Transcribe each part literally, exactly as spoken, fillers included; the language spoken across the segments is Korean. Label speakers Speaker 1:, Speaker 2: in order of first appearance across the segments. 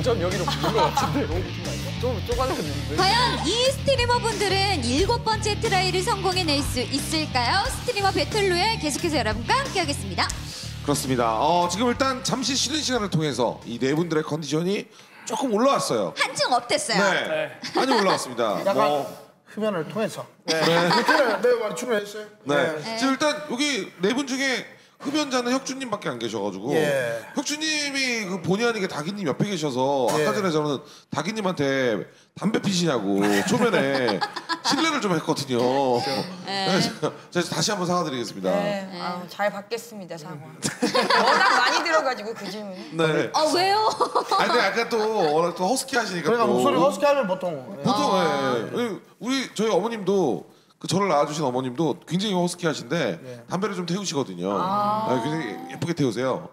Speaker 1: 전 여기로 붙는 것 같은데. 너무 붙은 거 아니야? 좀 쪼가졌는데.
Speaker 2: 과연 이 스트리머분들은 일곱 번째 트라이를 성공해낼 수 있을까요? 스트리머 배틀로얄 계속해서 여러분과 함께하겠습니다.
Speaker 3: 그렇습니다. 어, 지금 일단 잠시 쉬는 시간을 통해서 이 네 분들의 컨디션이 조금 올라왔어요.
Speaker 2: 한층 업됐어요.
Speaker 3: 네, 네. 많이 올라왔습니다.
Speaker 4: 약간
Speaker 3: 뭐...
Speaker 4: 흡연을 통해서. 네. 네. 네, 많이 출연했어요.
Speaker 3: 네.
Speaker 2: 네.
Speaker 3: 지금 일단 여기 네 분 중에 흡연자는 혁준님밖에 안 계셔가지고
Speaker 4: 예.
Speaker 3: 혁준님이 그 본의 아니게 다기님 옆에 계셔서
Speaker 4: 예.
Speaker 3: 아까 전에 저는 다기님한테 담배 피시냐고 초면에 신뢰를 좀 했거든요. 그래서 제가 다시 한번 사과드리겠습니다.
Speaker 5: 네,
Speaker 2: 네.
Speaker 5: 아유, 잘 받겠습니다, 사과. 워낙 많이 들어가지고 그 질문.
Speaker 3: 네.
Speaker 2: 어 왜요?
Speaker 3: 아니 근데 약간 또 워낙 또 허스키 하시니까
Speaker 4: 그러니까
Speaker 3: 또
Speaker 4: 목소리 허스키 하면 보통.
Speaker 3: 보통
Speaker 2: 아.
Speaker 3: 예. 우리 저희 어머님도 그 저를 낳아주신 어머님도 굉장히 허스키 하신데
Speaker 4: 네.
Speaker 3: 담배를 좀 태우시거든요.
Speaker 5: 아.
Speaker 3: 아, 굉장히 예쁘게 태우세요.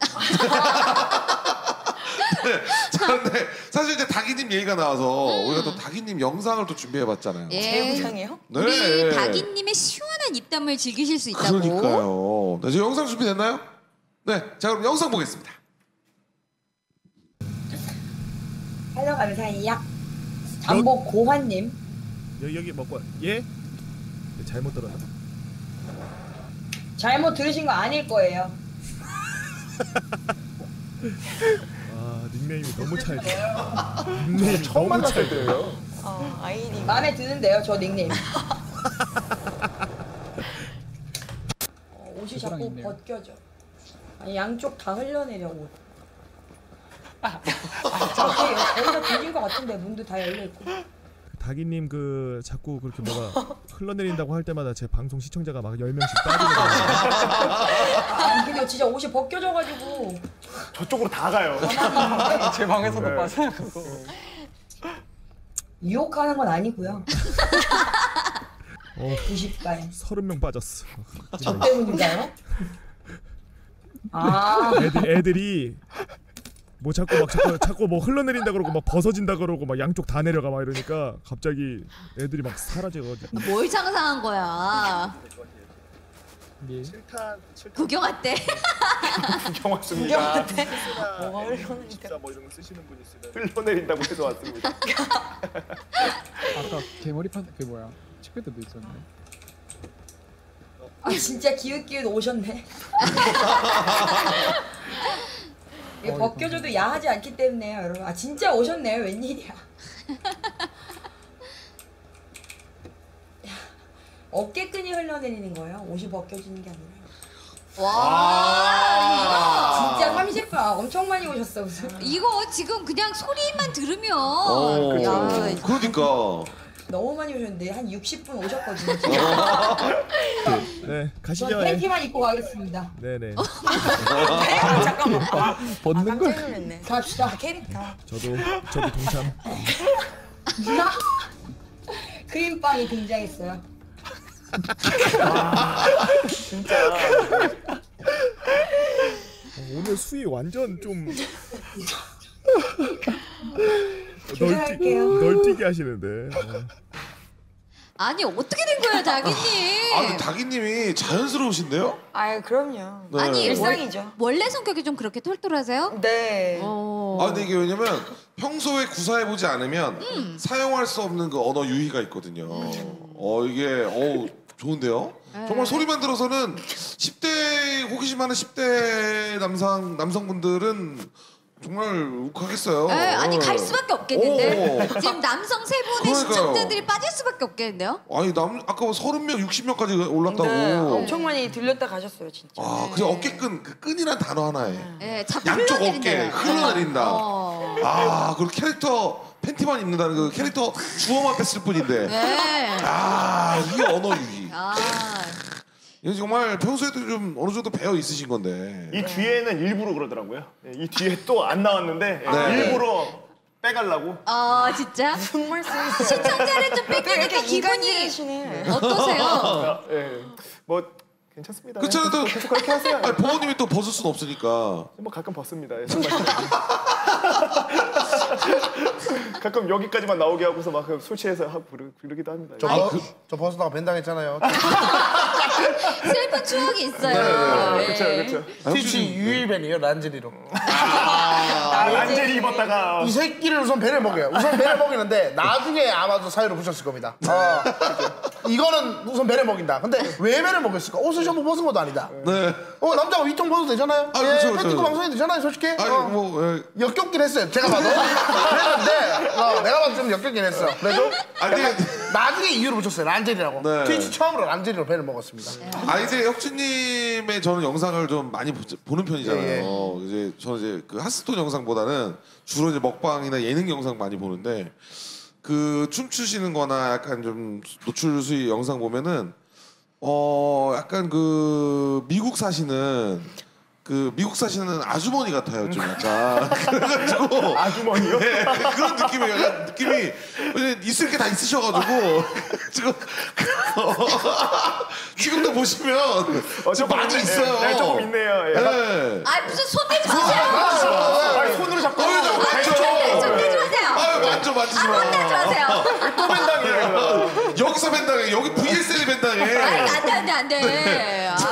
Speaker 3: 네, 자, 근데 사실 이제 다기님 얘기가 나와서
Speaker 2: 음.
Speaker 3: 우리가 또 다기님 영상을 또 준비해봤잖아요.
Speaker 2: 예.
Speaker 5: 제 영상이에요?
Speaker 3: 네.
Speaker 2: 우리 다기님의 시원한 입담을 즐기실 수 있다고.
Speaker 3: 그러니까요. 네, 저 영상 준비됐나요? 네, 자 그럼 영상 보겠습니다.
Speaker 5: 헬로 감사해요. 잠복 고환님.
Speaker 6: 여기 여기 먹고 예? 잘못 들었나?
Speaker 5: 잘못 들으신 거 아닐 거예요.
Speaker 6: 아 닉네임이 너무 찰져. 닉네임이 너무 찰져요.
Speaker 5: 어, 아이디 마음에 드는데요, 저 닉네임. 어, 옷이 자꾸 있네요. 벗겨져. 아니 양쪽 다 흘러내려 옷. 아, 거기가 뒤진 것 같은데 문도 다 열려 있고.
Speaker 6: 다기님 그 자꾸 그렇게 뭐가 흘러내린다고 할 때마다 제 방송 시청자가 막 열 명씩 빠지거든요.
Speaker 5: 아니 근데 진짜 옷이 벗겨져가지고
Speaker 1: 저쪽으로 다 가요. 제 방에서도 네. 빠져요. 그거.
Speaker 5: 유혹하는 건 아니고요.
Speaker 6: 어,
Speaker 5: 구십가에
Speaker 6: 서른 명 빠졌어.
Speaker 5: 저 때문인가요? 아
Speaker 6: 애들, 애들이 뭐 자꾸 막 자꾸, 자꾸 뭐 흘러내린다 그러고 막 벗어진다 그러고 막 양쪽 다 내려가 막 이러니까 갑자기 애들이 막 사라져가지고.
Speaker 2: 뭘 상상한 거야?
Speaker 6: 예.
Speaker 2: 구경 왔대.
Speaker 1: 구경 왔습니다.
Speaker 5: 구경 왔대. 뭐가 흘러내린다.
Speaker 6: 뭐 이런 거 쓰시는 분 있으면
Speaker 1: 흘러내린다고 해서 왔습니다.
Speaker 7: 아까 개머리판 그 뭐야 칠 때도 있었네.
Speaker 5: 아 진짜 기웃기웃 오셨네. 이게 벗겨져도 야하지 않기 때문에요, 여러분. 아 진짜 오셨네요. 웬일이야. 어깨끈이 흘러내리는 거예요. 옷이 벗겨지는 게 아니라.
Speaker 2: 와.
Speaker 5: 진짜 삼십 분 엄청 많이 오셨어 무슨.
Speaker 2: 이거 지금 그냥 소리만 들으면.
Speaker 3: 오,
Speaker 2: 야,
Speaker 3: 그러니까.
Speaker 5: 너무 많이 오셨는데 한 육십 분 오셨거든요.
Speaker 6: 네 가시죠.
Speaker 5: 전 팬티만 입고 가겠습니다.
Speaker 6: 네네.
Speaker 5: 잠깐만.
Speaker 7: 벗는 걸.
Speaker 5: 갑시다. 캐릭터.
Speaker 6: 저도 저도 동참.
Speaker 5: 크림빵이 등장했어요.
Speaker 1: 진짜.
Speaker 6: 어, 오늘 수위 완전 좀
Speaker 5: 조절할게요.
Speaker 6: 널뛰, 널뛰게 하시는데. 어.
Speaker 2: 아니 어떻게 된 거예요, 다기님?
Speaker 3: 아, 근데 다기님이 자연스러우신데요?
Speaker 5: 아유 그럼요.
Speaker 3: 네.
Speaker 2: 아니
Speaker 5: 일상이죠.
Speaker 2: 원래 성격이 좀 그렇게 털털하세요?
Speaker 5: 네.
Speaker 2: 어.
Speaker 3: 아, 근데 이게 왜냐면 평소에 구사해보지 않으면
Speaker 2: 음.
Speaker 3: 사용할 수 없는 그 언어 유희가 있거든요. 어, 이게, 어우, 좋은데요?
Speaker 2: 네.
Speaker 3: 정말 소리만 들어서는 십 대, 호기심 많은 십 대 남성, 남성분들은 정말 욱하겠어요.
Speaker 2: 에, 아니 갈 수밖에 없겠는데.
Speaker 3: 오.
Speaker 2: 지금 남성 세 분의
Speaker 3: 그러니까요.
Speaker 2: 시청자들이 빠질 수밖에 없겠는데요.
Speaker 3: 아니, 남, 아까 서른 명, 육십 명까지 올랐다고.
Speaker 5: 네, 엄청 많이 들렸다 가셨어요 진짜.
Speaker 3: 아, 그냥 어깨끈, 그 끈이란 단어 하나에.
Speaker 2: 예, 자꾸
Speaker 3: 양쪽 어깨
Speaker 2: 흘러내린대요.
Speaker 3: 흘러내린다.
Speaker 2: 어.
Speaker 3: 아, 그리고 캐릭터 팬티만 입는다는 그 캐릭터 주어만 뺐을 뿐인데.
Speaker 2: 네.
Speaker 3: 아, 이 언어 유희.
Speaker 2: 아.
Speaker 3: 이거 정말 평소에도 좀 어느 정도 배어 있으신 건데.
Speaker 1: 이 뒤에는 일부러 그러더라고요. 이 뒤에 또 안 나왔는데
Speaker 3: 네.
Speaker 1: 일부러 빼가려고.
Speaker 2: 아 진짜?
Speaker 5: 무슨 말씀이세요?
Speaker 2: 시청자를 좀 뺏기니까 기분이
Speaker 5: 이간질하시네.
Speaker 2: 어떠세요?
Speaker 1: 아, 예, 뭐 괜찮습니다.
Speaker 3: 그렇잖아요. 또
Speaker 1: 계속 그렇게 하세요.
Speaker 3: 아니, 보호님이 또 벗을 순 없으니까.
Speaker 1: 뭐 가끔 벗습니다. 예, 정말. 가끔 여기까지만 나오게 하고서 막 술 취해서 하고 부르, 부르기도 합니다.
Speaker 4: 저,
Speaker 3: 아,
Speaker 4: 버,
Speaker 3: 그-
Speaker 4: 저 벗었다가 벤당했잖아요.
Speaker 2: 슬픈 추억이 있어요.
Speaker 1: 아,
Speaker 2: 네.
Speaker 1: 그렇죠, 그렇죠.
Speaker 4: 티치 유일벤이요 란제리로.
Speaker 5: 아,
Speaker 4: 아,
Speaker 1: 란제리 입었다가
Speaker 4: 이 새끼를 우선 배를 먹여요. 우선 배를 먹이는데 나중에 아마도 사유를 보셨을 겁니다. 어, 이거는 우선 배를 먹인다. 근데 왜 배를 먹였을까? 옷을 전부 벗은 것도 아니다.
Speaker 3: 네.
Speaker 4: 어 남자가 위통 벗어도 되잖아요.
Speaker 3: 아,
Speaker 4: 예,
Speaker 3: 그렇죠,
Speaker 4: 팬티
Speaker 3: 그렇죠.
Speaker 4: 입고 방송해도 되잖아요, 솔직히.
Speaker 3: 아니
Speaker 4: 어.
Speaker 3: 뭐 예.
Speaker 4: 역겹긴 했어요. 제가 봐도. 그랬는데 어, 내가 봐도 좀 역겹긴 했어. 그래도
Speaker 3: 아니
Speaker 4: 나중에 이유를 붙였어요. 란제리라고.
Speaker 3: 네.
Speaker 4: 트위치 처음으로 란제리로 배를 먹었습니다.
Speaker 3: 아니 근데 혁준님의 저는 영상을 좀 많이 보, 보는 편이잖아요.
Speaker 4: 예,
Speaker 3: 이제 저는 이제 그 핫스톤 영상보다는 주로 이제 먹방이나 예능 영상 많이 보는데 그 춤추시는거나 약간 좀 노출 수위 영상 보면은 어 약간 그 미국 사시는 그 미국 사시는 아주머니 같아요 좀 약간 그래가지고
Speaker 1: 아주머니요?
Speaker 3: 네, 그런 느낌이 약간 느낌이 있을 게 다 있으셔가지고 지금 지금도 보시면
Speaker 1: 어,
Speaker 3: 지금
Speaker 1: 조금
Speaker 3: 많이
Speaker 1: 있네.
Speaker 3: 있어요.
Speaker 1: 네, 조금 있네요. 예.
Speaker 3: 네.
Speaker 2: 아 무슨 손 대지 마세요.
Speaker 1: 아니, 손으로 잡고
Speaker 3: 어, 저 만져.
Speaker 2: 손 대지 마세요.
Speaker 3: 아유 만져 만지지 마.
Speaker 2: 손 대지 마세요.
Speaker 1: 또 벤당이에요.
Speaker 3: 여기서 벤당해. 여기 브이에스엘이 벤당해.
Speaker 2: 아니 안돼 안돼 안돼. 아,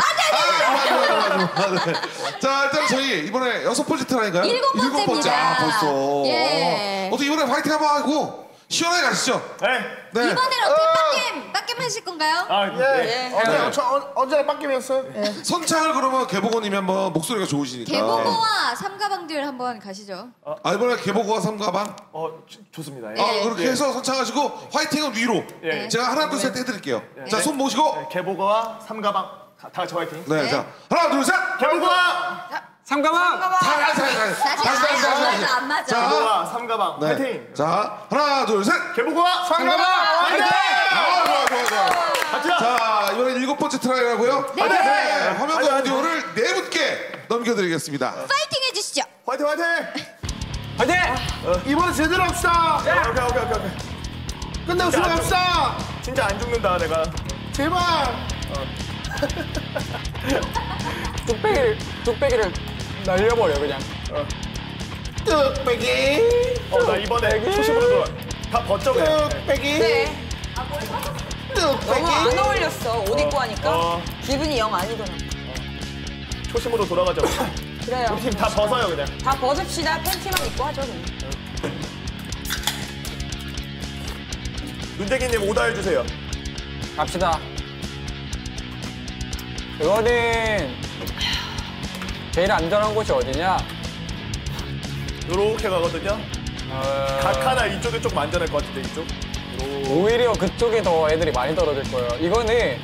Speaker 3: 자 일단 저희 이번에 여섯 번째 트라이인가요?
Speaker 2: 일곱 번째입니다.
Speaker 3: 아 벌써.
Speaker 2: 예.
Speaker 3: 어, 어떻게 이번에 화이팅 한번 하고 시원하게 가시죠.
Speaker 1: 네.
Speaker 3: 네.
Speaker 2: 이번에는 어떻게 빡겜 빡겜 하실 건가요?
Speaker 1: 아, 네.
Speaker 2: 예.
Speaker 4: 언제, 저, 어, 언제나 빡김이었어요? 예.
Speaker 3: 선창을 그러면 개보고님이 한번 목소리가 좋으시니까.
Speaker 2: 개보고와 삼가방들 한번 가시죠.
Speaker 3: 아 이번에 개보고와 삼가방.
Speaker 1: 어, 좋- 좋습니다.
Speaker 2: 네.
Speaker 3: 아 그렇게 해서 선창하시고 화이팅은 위로.
Speaker 1: 예.
Speaker 3: 제가 하나 둘 셋 해드릴게요. 자 손 모시고.
Speaker 1: 개보거와 삼가방 다, 다 같이 화이팅.
Speaker 3: 네,
Speaker 2: 네.
Speaker 3: 자 하나 둘 셋.
Speaker 1: 개보거와
Speaker 7: 삼가방.
Speaker 3: 자, 다시 다시 다시
Speaker 2: 다시
Speaker 3: 다시 다시
Speaker 2: 안
Speaker 3: 다시.
Speaker 2: 맞아 안 맞아.
Speaker 3: 자,
Speaker 1: 개보거와 삼가방
Speaker 3: 네.
Speaker 1: 화이팅.
Speaker 3: 자 하나 둘 셋.
Speaker 1: 개보거와 삼가방 화이팅.
Speaker 3: 아 좋아 좋아 좋아.
Speaker 1: 같이.
Speaker 3: 자 이번엔 일곱 번째 트라이라고요.
Speaker 2: 네.
Speaker 3: 네. 화면과 오디오를 네 분께 넘겨드리겠습니다.
Speaker 2: 파이팅 해주시죠.
Speaker 1: 화이팅 화이팅.
Speaker 7: 화이팅!
Speaker 4: 이번에 제대로 합시다.
Speaker 1: 오케이 오케이 오케이 오케이.
Speaker 4: 끝내고
Speaker 1: 진짜 안
Speaker 4: 수고합시다.
Speaker 1: 진짜 안 죽는다 내가.
Speaker 4: 제발.
Speaker 7: 뚝배기를 뚝배기를 날려버려 그냥.
Speaker 4: 뚝배기.
Speaker 1: 어 나 이번에 초심으로 돌아. 다 벗죠 그냥.
Speaker 4: 뚝배기.
Speaker 5: 네. 너무
Speaker 4: 뚝배기.
Speaker 5: 안 어울렸어. 옷 입고 하니까
Speaker 1: 어.
Speaker 5: 기분이 영 아니더라.
Speaker 1: 초심으로 돌아가죠.
Speaker 5: 그래요.
Speaker 1: 우리 팀 다 벗어요 그냥.
Speaker 5: 다 벗읍시다. 팬티만 입고 하죠. 그냥.
Speaker 1: 윤재기님 오더 해주세요.
Speaker 7: 갑시다. 이거는 제일 안전한 곳이 어디냐?
Speaker 1: 요렇게 가거든요.
Speaker 7: 어,
Speaker 1: 각 하나 이쪽이 조금 안전할 것 같은데 이쪽.
Speaker 7: 오히려 그쪽에 더 애들이 많이 떨어질 거예요. 이거는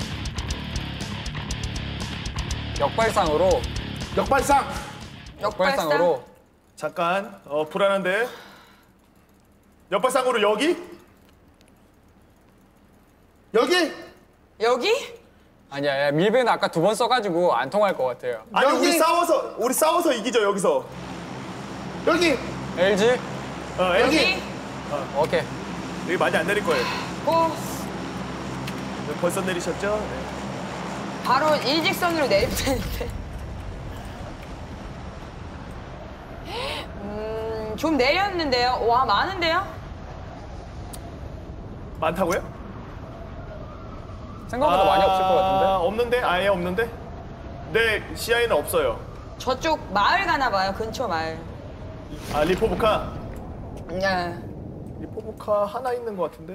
Speaker 7: 역발상으로
Speaker 4: 역발상.
Speaker 7: 역발상으로
Speaker 1: 잠깐 어 불안한데. 옆발상으로 여기?
Speaker 4: 여기.
Speaker 5: 여기?
Speaker 7: 아니야, 야, 밀배는 아까 두 번 써가지고 안 통할 것 같아요.
Speaker 1: 아니
Speaker 4: 여기.
Speaker 1: 우리 싸워서 우리 싸워서 이기죠 여기서.
Speaker 4: 여기.
Speaker 7: 엘지?
Speaker 1: 어,
Speaker 5: 여기?
Speaker 7: 오케이.
Speaker 1: 여기 많이 안 내릴 거예요.
Speaker 5: 어,
Speaker 1: 벌써 내리셨죠? 네.
Speaker 5: 바로 일직선으로 내리면 되는데. 음, 좀 내렸는데요. 와, 많은데요?
Speaker 1: 많다고요?
Speaker 7: 생각보다 많이 없을 것 같은데?
Speaker 1: 없는데? 아예 없는데? 네, 시야에는 없어요.
Speaker 5: 저쪽 마을 가나 봐요. 근처 마을.
Speaker 1: 아, 리포부카?
Speaker 5: 네.
Speaker 1: 리포부카 하나 있는 것 같은데?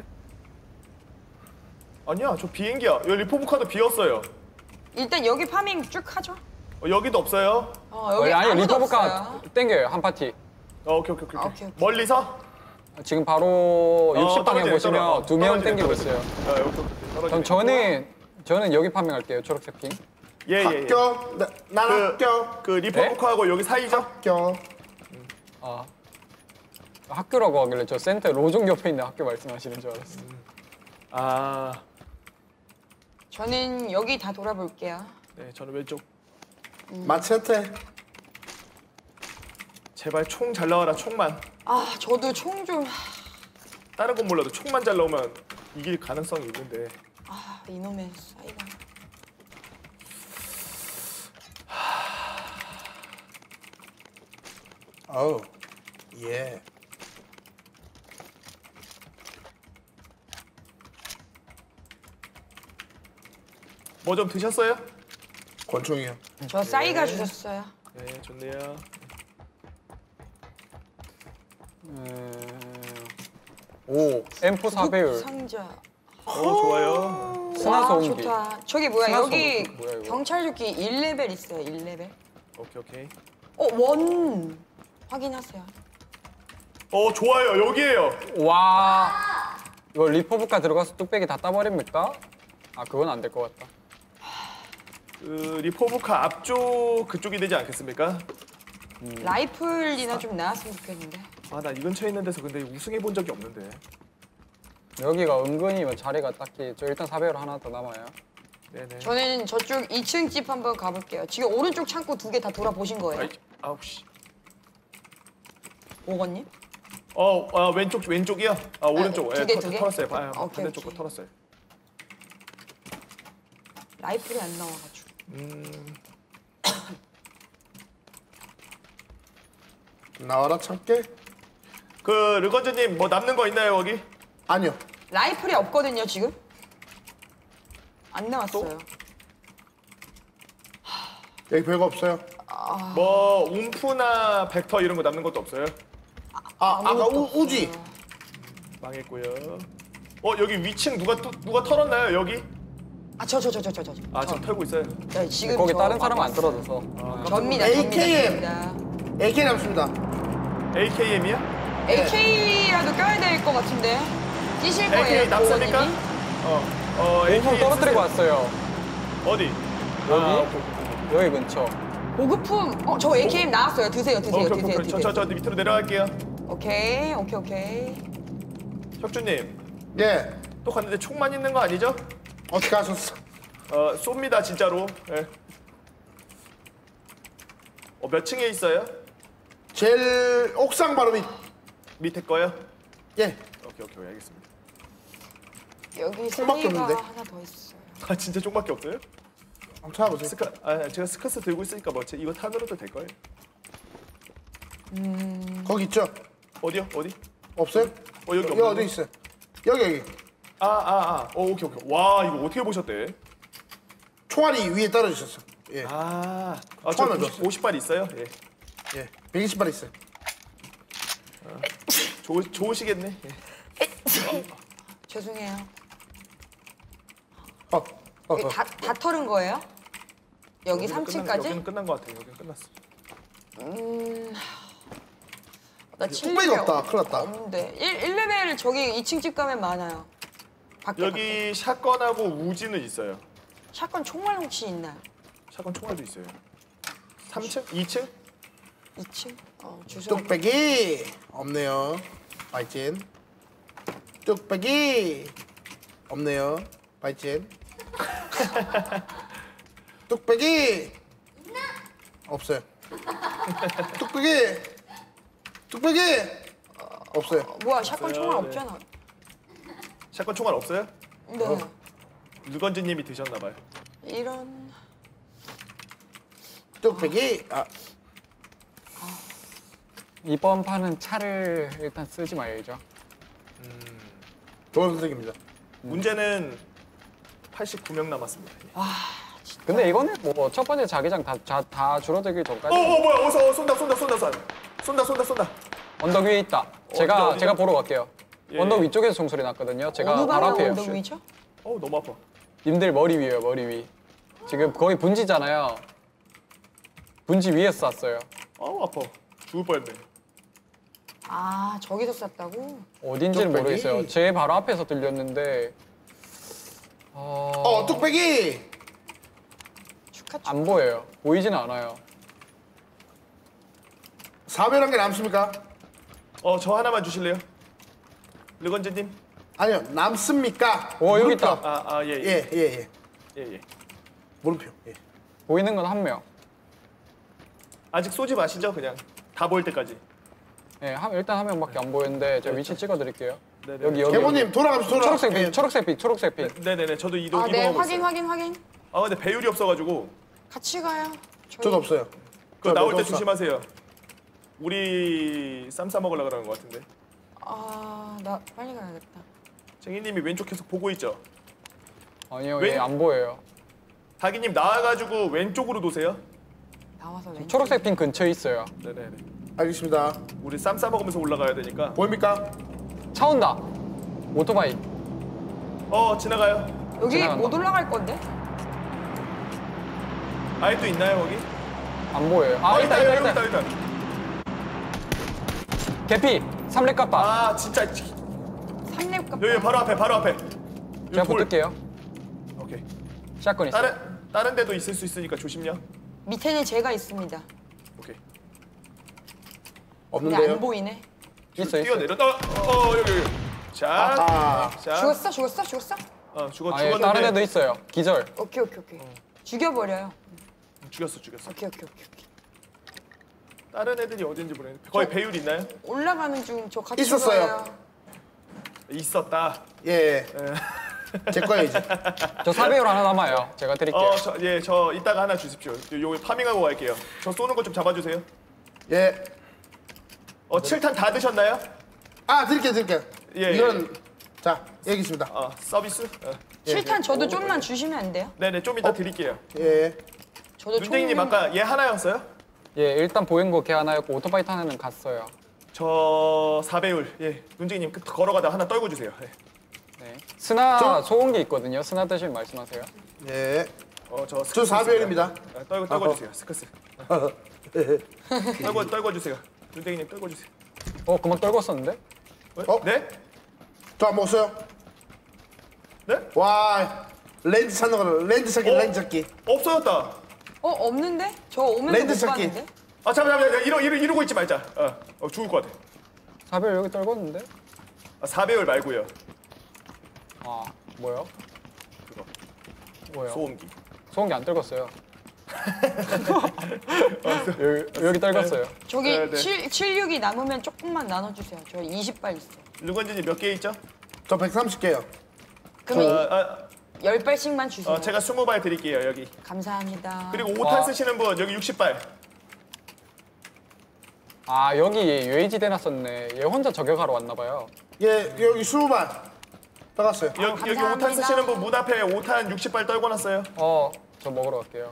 Speaker 1: 아니야, 저 비행기야. 여기 리포부카도 비었어요.
Speaker 5: 일단 여기 파밍 쭉 하죠.
Speaker 1: 어, 여기도 없어요.
Speaker 5: 어, 여기
Speaker 7: 아니,
Speaker 5: 아무도
Speaker 7: 리퍼브카
Speaker 5: 없어요.
Speaker 7: 땡겨요, 한 파티.
Speaker 1: 어, 오케이, 오케이, 오케이.
Speaker 5: 오케이, 오케이.
Speaker 1: 멀리서?
Speaker 7: 지금 바로 육십 방향
Speaker 1: 떨어지네,
Speaker 7: 보시면
Speaker 1: 떨어-
Speaker 7: 두 명
Speaker 1: 떨어지네,
Speaker 7: 땡기고
Speaker 1: 떨어지네.
Speaker 7: 있어요.
Speaker 1: 아, 여기 떨어지네.
Speaker 7: 그럼 저는 저는 여기 파밍할게요, 초록색 핑.
Speaker 1: 예, 예, 예.
Speaker 4: 합격. 나- 난
Speaker 1: 그,
Speaker 4: 합격.
Speaker 1: 그 리포부카하고 여기 사이죠?
Speaker 4: 합격.
Speaker 7: 아, 학교라고 하길래 저 센터 로종 옆에 있는 학교 말씀하시는 줄 알았어요.
Speaker 1: 아,
Speaker 5: 저는 여기 다 돌아볼게요.
Speaker 1: 네, 저는 왼쪽.
Speaker 4: 마체테.
Speaker 1: 제발 총 잘 나와라, 총만.
Speaker 5: 아, 저도 총 좀...
Speaker 1: 다른 건 몰라도 총만 잘 나오면 이길 가능성이 있는데.
Speaker 5: 아, 이놈의 사이가...
Speaker 4: 어우. 예.
Speaker 1: 뭐 좀 드셨어요?
Speaker 4: 권총이요.
Speaker 5: 저 싸이가 주셨어요.
Speaker 1: 네, 좋네요.
Speaker 7: 오, 엠포 사 배율.
Speaker 5: 상자.
Speaker 1: 어 좋아요.
Speaker 7: 스나
Speaker 5: 와,
Speaker 7: 소음기.
Speaker 5: 좋다. 저기 뭐야?
Speaker 7: 스나
Speaker 5: 여기
Speaker 7: 소음기 뭐야, 이거?
Speaker 5: 경찰 조끼 일 레벨 있어요. 일 레벨.
Speaker 1: 오케이 오케이.
Speaker 5: 어, 원. 확인하세요.
Speaker 1: 어 좋아요. 여기에요.
Speaker 7: 와. 이거 리퍼브카 들어가서 뚝배기 다 따버립니까? 아, 그건 안 될 것 같다.
Speaker 1: 그 리포브카 앞쪽 그쪽이 되지 않겠습니까?
Speaker 5: 라이플이나 좀 나왔으면 좋겠는데.
Speaker 1: 아 나 이 근처에 있는 데서 근데 우승해 본 적이 없는데.
Speaker 7: 여기가 은근히 뭐 자리가 딱히 저 일단 사 배율 하나 더 남아요.
Speaker 1: 네네.
Speaker 5: 저는 저쪽 이 층 집 한번 가볼게요. 지금 오른쪽 창고 두 개 다 돌아보신 거예요?
Speaker 1: 아이, 아홉 시.
Speaker 5: 오건님?
Speaker 1: 어, 아, 왼쪽 왼쪽이요? 아 오른쪽.
Speaker 5: 두
Speaker 1: 예,
Speaker 5: 개,
Speaker 1: 터-
Speaker 5: 두 개?
Speaker 1: 털었어요. 아,
Speaker 5: 오케이,
Speaker 1: 반대쪽 거
Speaker 5: 오케이.
Speaker 1: 털었어요.
Speaker 5: 라이플이 안 나와가지고.
Speaker 1: 음,
Speaker 4: 나와라 참깨.
Speaker 1: 그 르건즈님 뭐 남는 거 있나요 여기?
Speaker 4: 아니요.
Speaker 5: 라이플이 없거든요, 지금. 안 나왔어요.
Speaker 4: 여기 별거 없어요.
Speaker 1: 뭐 움프나 벡터 이런 거 남는 것도 없어요?
Speaker 4: 아 아까 우, 우지.
Speaker 1: 망했고요. 어 여기 위층 누가 또, 누가 털었나요 여기?
Speaker 5: 아, 저, 저, 저, 저, 저, 저.
Speaker 1: 아
Speaker 5: 저.
Speaker 1: 지금 털고 있어요.
Speaker 5: 네, 지금
Speaker 7: 거기
Speaker 5: 저
Speaker 7: 다른 사람 안
Speaker 5: 왔어요.
Speaker 7: 떨어져서.
Speaker 5: 접니다,
Speaker 4: 에이케이엠.
Speaker 5: 접니다.
Speaker 4: 에이케이 남습니다.
Speaker 1: 에이케이엠이야?
Speaker 5: 에이케이라도 껴야 될 것 같은데. 뛰실 거예요,
Speaker 1: 에이케이 남습니까?
Speaker 5: 오건님이?
Speaker 1: 어, 어
Speaker 7: 우선
Speaker 1: 에이케이엠
Speaker 7: 떨어뜨리고
Speaker 1: 쓰세요.
Speaker 7: 왔어요.
Speaker 1: 어디?
Speaker 7: 여기?
Speaker 1: 아, 오케이, 오케이.
Speaker 7: 여기 근처.
Speaker 5: 보급품. 어, 저 에이케이엠 나왔어요. 드세요, 드세요,
Speaker 1: 오케이, 오케이,
Speaker 5: 드세요,
Speaker 1: 오케이. 저,
Speaker 5: 드세요.
Speaker 1: 저, 저 밑으로 내려갈게요.
Speaker 5: 오케이, 오케이, 오케이.
Speaker 1: 혁주님
Speaker 4: 예.
Speaker 1: 또 갔는데 총만 있는 거 아니죠?
Speaker 4: 어떻게 하셨어?
Speaker 1: 어 쏩니다 진짜로. 예. 어, 몇 층에 있어요?
Speaker 4: 제일 옥상 바로 밑.
Speaker 1: 밑에 거요?
Speaker 4: 예.
Speaker 1: 오케이 오케이 알겠습니다.
Speaker 5: 여기
Speaker 4: 총밖에
Speaker 5: 사이가
Speaker 4: 없는데?
Speaker 5: 하나 더 있어요.
Speaker 1: 아 진짜 쪽밖에 없어요?
Speaker 4: 한번 찾아보세요.
Speaker 1: 스카 아 제가 스커스 들고 있으니까 뭐 제- 이거 탄으로도 될 거예요.
Speaker 4: 거기 있죠?
Speaker 1: 어디요? 어디?
Speaker 4: 없어요?
Speaker 1: 어 여기
Speaker 4: 여기
Speaker 1: 없는
Speaker 4: 어디 있어요? 여기 여기.
Speaker 1: 아아 아. 어 오케이 오케이. 와 이거 어떻게 보셨대?
Speaker 4: 총알이 위에 떨어지셨어. 예.
Speaker 1: 아, 아
Speaker 4: 처음에
Speaker 1: 저
Speaker 4: 넣었어요.
Speaker 1: 오십 발 있어요? 예.
Speaker 4: 예. 백이십 발 있어요.
Speaker 1: 좋 좋으시겠네. 예.
Speaker 5: 죄송해요.
Speaker 4: 어. 어.
Speaker 5: 이게
Speaker 4: 어.
Speaker 5: 다, 다 털은 거예요? 여기
Speaker 1: 여기는
Speaker 5: 삼
Speaker 1: 끝난-
Speaker 5: 층까지?
Speaker 1: 여기는 끝난 것 같아요. 여기는 끝났어.
Speaker 5: 음... 나 칠
Speaker 4: 뚝배기
Speaker 5: 레벨
Speaker 4: 없다. 큰일 났다.
Speaker 5: 없는데. 일 레벨 저기 이 층 집 가면 많아요. 밖에
Speaker 1: 여기 샷건하고 우지는 있어요.
Speaker 5: 밖에. 샷건 총알 혹시 있나요?
Speaker 1: 샷건 총알도 있어요. 삼 층? 이 층?
Speaker 5: 이 층? 어, 주소.
Speaker 4: 뚝배기 없네요. 바이진. 뚝배기 없네요. 바이진. 뚝배기 없어요. 뚝배기 뚝배기 없어요.
Speaker 5: 어, 뭐야, 샷건
Speaker 1: 없어요.
Speaker 5: 총알
Speaker 1: 네.
Speaker 5: 없잖아.
Speaker 1: 샷건 총알 없어요?
Speaker 5: 네.
Speaker 1: 누건지님이 드셨나 봐요.
Speaker 5: 이런.
Speaker 4: 뚝배기 아
Speaker 7: 이번 판은 차를 일단 쓰지 말죠.
Speaker 4: 좋은 선택입니다.
Speaker 1: 문제는 팔십구 명 남았습니다.
Speaker 7: 근데 이거는 뭐 첫 번째 자기장 다, 다, 다 줄어들기 전까지
Speaker 1: 어, 어 뭐야? 어서 어, 쏜다 쏜다 쏜다 쏜다 쏜다 쏜다 쏜다.
Speaker 7: 언덕 위에 있다. 제가
Speaker 1: 어디죠, 어디죠?
Speaker 7: 제가 보러 갈게요.
Speaker 1: 예,
Speaker 7: 언덕
Speaker 1: 예.
Speaker 7: 위쪽에서 총소리 났거든요. 제가
Speaker 5: 어느
Speaker 7: 바로
Speaker 5: 방향
Speaker 7: 앞이에요.
Speaker 5: 언덕 위죠?
Speaker 1: 어 너무 아파.
Speaker 7: 님들 머리 위에요, 머리 위. 지금 거의 분지잖아요. 분지 위에서 쐈어요.
Speaker 1: 아우 아파. 죽을 뻔했네.
Speaker 5: 아, 저기서 쐈다고?
Speaker 7: 어딘지는
Speaker 4: 뚝배기.
Speaker 7: 모르겠어요. 제 바로 앞에서 들렸는데 어...
Speaker 4: 어 뚝배기
Speaker 5: 축하 축하.
Speaker 7: 안 보여요. 보이지는 않아요.
Speaker 4: 사별한 게 남습니까?
Speaker 1: 어 저 하나만 주실래요? 르건지님?
Speaker 4: 아니요 남습니까?
Speaker 7: 오, 여기 있다.
Speaker 1: 아아 예 예.
Speaker 4: 예예 예.
Speaker 1: 예, 예.
Speaker 4: 물음표. 예.
Speaker 7: 보이는 건 한 명.
Speaker 1: 아직 쏘지 마시죠 그냥. 다 보일 때까지.
Speaker 7: 예, 한, 일단 한 명밖에 안 보이는데 제가 위치 찍어드릴게요.
Speaker 1: 네네.
Speaker 7: 여기 여기.
Speaker 4: 개모님 돌아가면서 돌아.
Speaker 7: 초록색
Speaker 4: 예.
Speaker 7: 빛, 초록색 빛, 초록색 빛.
Speaker 1: 네네네. 저도 이동
Speaker 5: 아, 네,
Speaker 1: 이동하고
Speaker 5: 확인,
Speaker 1: 있어요.
Speaker 5: 확인, 확인.
Speaker 1: 아 근데 배율이 없어가지고
Speaker 5: 같이 가요. 저희-
Speaker 4: 저도 없어요.
Speaker 1: 그
Speaker 4: 저
Speaker 1: 나올 때
Speaker 4: 없어.
Speaker 1: 조심하세요. 우리 쌈 싸 먹으려 그러는 것 같은데.
Speaker 5: 아, 나 빨리 가야겠다.
Speaker 1: 쟁이님이 왼쪽 계속 보고 있죠.
Speaker 7: 아니요,
Speaker 1: 왜?
Speaker 7: 예, 안 보여요.
Speaker 1: 다기님 나와가지고 왼쪽으로 도세요.
Speaker 5: 나와서 왼쪽.
Speaker 7: 초록색 핀 근처에 있어요.
Speaker 1: 네네네.
Speaker 4: 알겠습니다.
Speaker 1: 우리 쌈 싸 먹으면서 올라가야 되니까.
Speaker 4: 보입니까?
Speaker 7: 차 온다. 오토바이.
Speaker 1: 어 지나가요.
Speaker 5: 여기
Speaker 7: 지나간다.
Speaker 5: 못 올라갈 건데?
Speaker 1: 아예 또 있나요 거기?
Speaker 7: 안 보여요. 아
Speaker 1: 어,
Speaker 7: 있다
Speaker 1: 있다
Speaker 7: 있다
Speaker 1: 있다
Speaker 7: 있다.
Speaker 1: 있다.
Speaker 7: 개피. 삼렙 kappa.
Speaker 1: 아 진짜
Speaker 5: 삼렙 값.
Speaker 1: 여기 바로 앞에 바로 앞에.
Speaker 7: 제가
Speaker 1: 돌.
Speaker 7: 붙을게요.
Speaker 1: 오케이.
Speaker 7: 샷건 있어.
Speaker 1: 다른 다른 데도 있을 수 있으니까 조심요.
Speaker 5: 밑에는 제가 있습니다.
Speaker 1: 오케이.
Speaker 5: 근데
Speaker 4: 없는데요?
Speaker 5: 안 보이네.
Speaker 7: 있어 있어.
Speaker 1: 뛰어내렸다. 어, 어 여기 여기. 자.
Speaker 4: 아,
Speaker 1: 자.
Speaker 5: 죽었어? 죽었어? 죽었어?
Speaker 1: 어 죽었
Speaker 7: 아, 예,
Speaker 1: 죽었는데.
Speaker 7: 다른 애도 있어요. 기절.
Speaker 5: 오케이 오케이 오케이. 죽여버려요.
Speaker 1: 죽였어 죽였어.
Speaker 5: 오케이 오케이 오케이. 오케이.
Speaker 1: 다른 애들이 어딘지 모르겠는데. 거기 배율 있나요?
Speaker 5: 올라가는 중 저 같이
Speaker 4: 있었어요.
Speaker 5: 죽어요.
Speaker 1: 있었다.
Speaker 4: 예. 제 거예요 이제.
Speaker 7: 저 사배율 하나 남아요. 제가 드릴게요.
Speaker 1: 어, 저, 예, 저 이따가 하나 주십시오. 요거 파밍하고 갈게요. 저 쏘는 거 좀 잡아주세요.
Speaker 4: 예.
Speaker 1: 어, 칠 탄 다 드셨나요?
Speaker 4: 아 드릴게요 드릴게요.
Speaker 1: 예,
Speaker 4: 이건 자 여기 있습니다.
Speaker 1: 어, 서비스? 어.
Speaker 5: 칠탄 저도 좀만 주시면 안 돼요?
Speaker 1: 네네, 좀 이따 드릴게요.
Speaker 4: 예.
Speaker 5: 저도
Speaker 1: 눈쟁이님
Speaker 5: 총
Speaker 1: 아까 얘 하나였어요?
Speaker 7: 예, 일단 보행 거걔 하나였고 오토바이 타는 애는 갔어요.
Speaker 1: 저 사 배율. 예, 눈쟁이님 끝 걸어가다 하나 떨궈 주세요. 예.
Speaker 7: 네. 스나
Speaker 4: 저-
Speaker 7: 소음기 있거든요. 스나 드시면 말씀하세요.
Speaker 4: 예.
Speaker 1: 어, 저
Speaker 4: 저 사 배율입니다.
Speaker 1: 아, 떨궈 떨궈 주세요. 스커스. 떨궈 떨궈 주세요. 눈쟁이님 떨궈 주세요.
Speaker 7: 어, 그만 떨궜었는데?
Speaker 4: 어?
Speaker 1: 네?
Speaker 4: 저 안 먹었어요?
Speaker 1: 네?
Speaker 4: 와 렌즈 찾는 거 렌즈 찾기
Speaker 1: 어?
Speaker 4: 렌즈 찾기.
Speaker 1: 없어졌다.
Speaker 5: 어 없는데? 저 오면서
Speaker 4: 렌즈
Speaker 5: 못
Speaker 4: 찾기.
Speaker 5: 봤는데?
Speaker 1: 아, 잠깐 잠깐 이러 이러 이러고 있지 말자. 어, 어 죽을 것 같아.
Speaker 7: 사배율 여기 떨궜는데?
Speaker 1: 아, 사 배율 말고요.
Speaker 7: 아, 뭐요?
Speaker 1: 그거
Speaker 7: 뭐요?
Speaker 1: 소음기.
Speaker 7: 소음기 안 떨궜어요. 여기, 여기 떨궜어요.
Speaker 5: 저기
Speaker 1: 네, 네.
Speaker 5: 칠, 칠십육이 남으면 조금만 나눠주세요. 저 이십 발 있어요.
Speaker 1: 르건진이 몇 개 있죠?
Speaker 4: 저 백삼십 개요.
Speaker 5: 그럼
Speaker 1: 아, 아,
Speaker 5: 열 발씩만 주세요.
Speaker 1: 어, 제가 스무 발 드릴게요 여기.
Speaker 5: 감사합니다.
Speaker 1: 그리고 오 탄
Speaker 7: 와.
Speaker 1: 쓰시는 분 여기 육십 발.
Speaker 7: 아, 여기 얘 유에이지 대놨었네. 얘 혼자 저격하러 왔나봐요.
Speaker 4: 예 여기 스무 발 떠갔어요.
Speaker 1: 여, 여기 오 탄
Speaker 5: 감사합니다.
Speaker 1: 쓰시는 분 문 앞에 오 탄 육십 발 떨궈놨어요.
Speaker 7: 어, 저 먹으러 갈게요.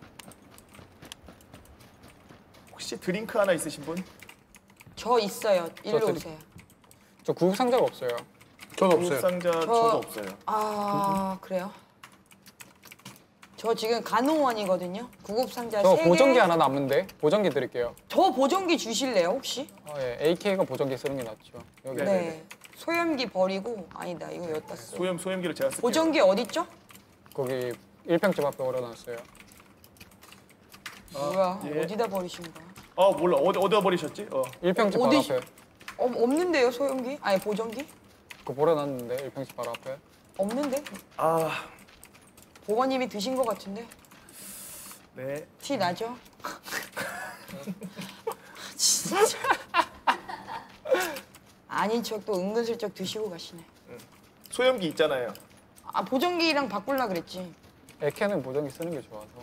Speaker 1: 혹시 드링크 하나 있으신 분?
Speaker 5: 저 있어요. 일로
Speaker 7: 드리-
Speaker 5: 오세요.
Speaker 7: 저 구급 상자가 없어요.
Speaker 4: 저도 없어요.
Speaker 1: 상자 저도 없어요.
Speaker 5: 아 그래요? 저 지금 간호원이거든요. 구급 상자
Speaker 7: 저
Speaker 5: 세 개.
Speaker 7: 보정기 하나 남은데? 보정기 드릴게요.
Speaker 5: 저 보정기 주실래요 혹시?
Speaker 7: 어, 예. 에이케이가 보정기 쓰는 게 낫죠. 여기.
Speaker 1: 네.
Speaker 5: 네. 소염기 버리고 아니다 이거 여기다 써.
Speaker 1: 소염 소염기를 제가 쓸게요.
Speaker 5: 보정기 어디 있죠?
Speaker 7: 거기 일평집 앞에 올려놨어요.
Speaker 5: 뭐야
Speaker 1: 예.
Speaker 5: 어디다 버리신 거야?
Speaker 1: 어 몰라 어디 어디다 버리셨지? 어.
Speaker 7: 일평집
Speaker 5: 어디-
Speaker 7: 바로 앞에.
Speaker 5: 어, 없는데요 소염기? 아니 보정기?
Speaker 7: 그거 버려놨는데 일평집 바로 앞에.
Speaker 5: 없는데?
Speaker 1: 아
Speaker 5: 보건님이 드신 것 같은데
Speaker 1: 네.
Speaker 5: 티 나죠? 진짜 아닌 척 또 은근슬쩍 드시고 가시네.
Speaker 1: 소염기 있잖아요.
Speaker 5: 아 보정기랑 바꿀라 그랬지.
Speaker 7: 에케는 보정기 쓰는 게 좋아서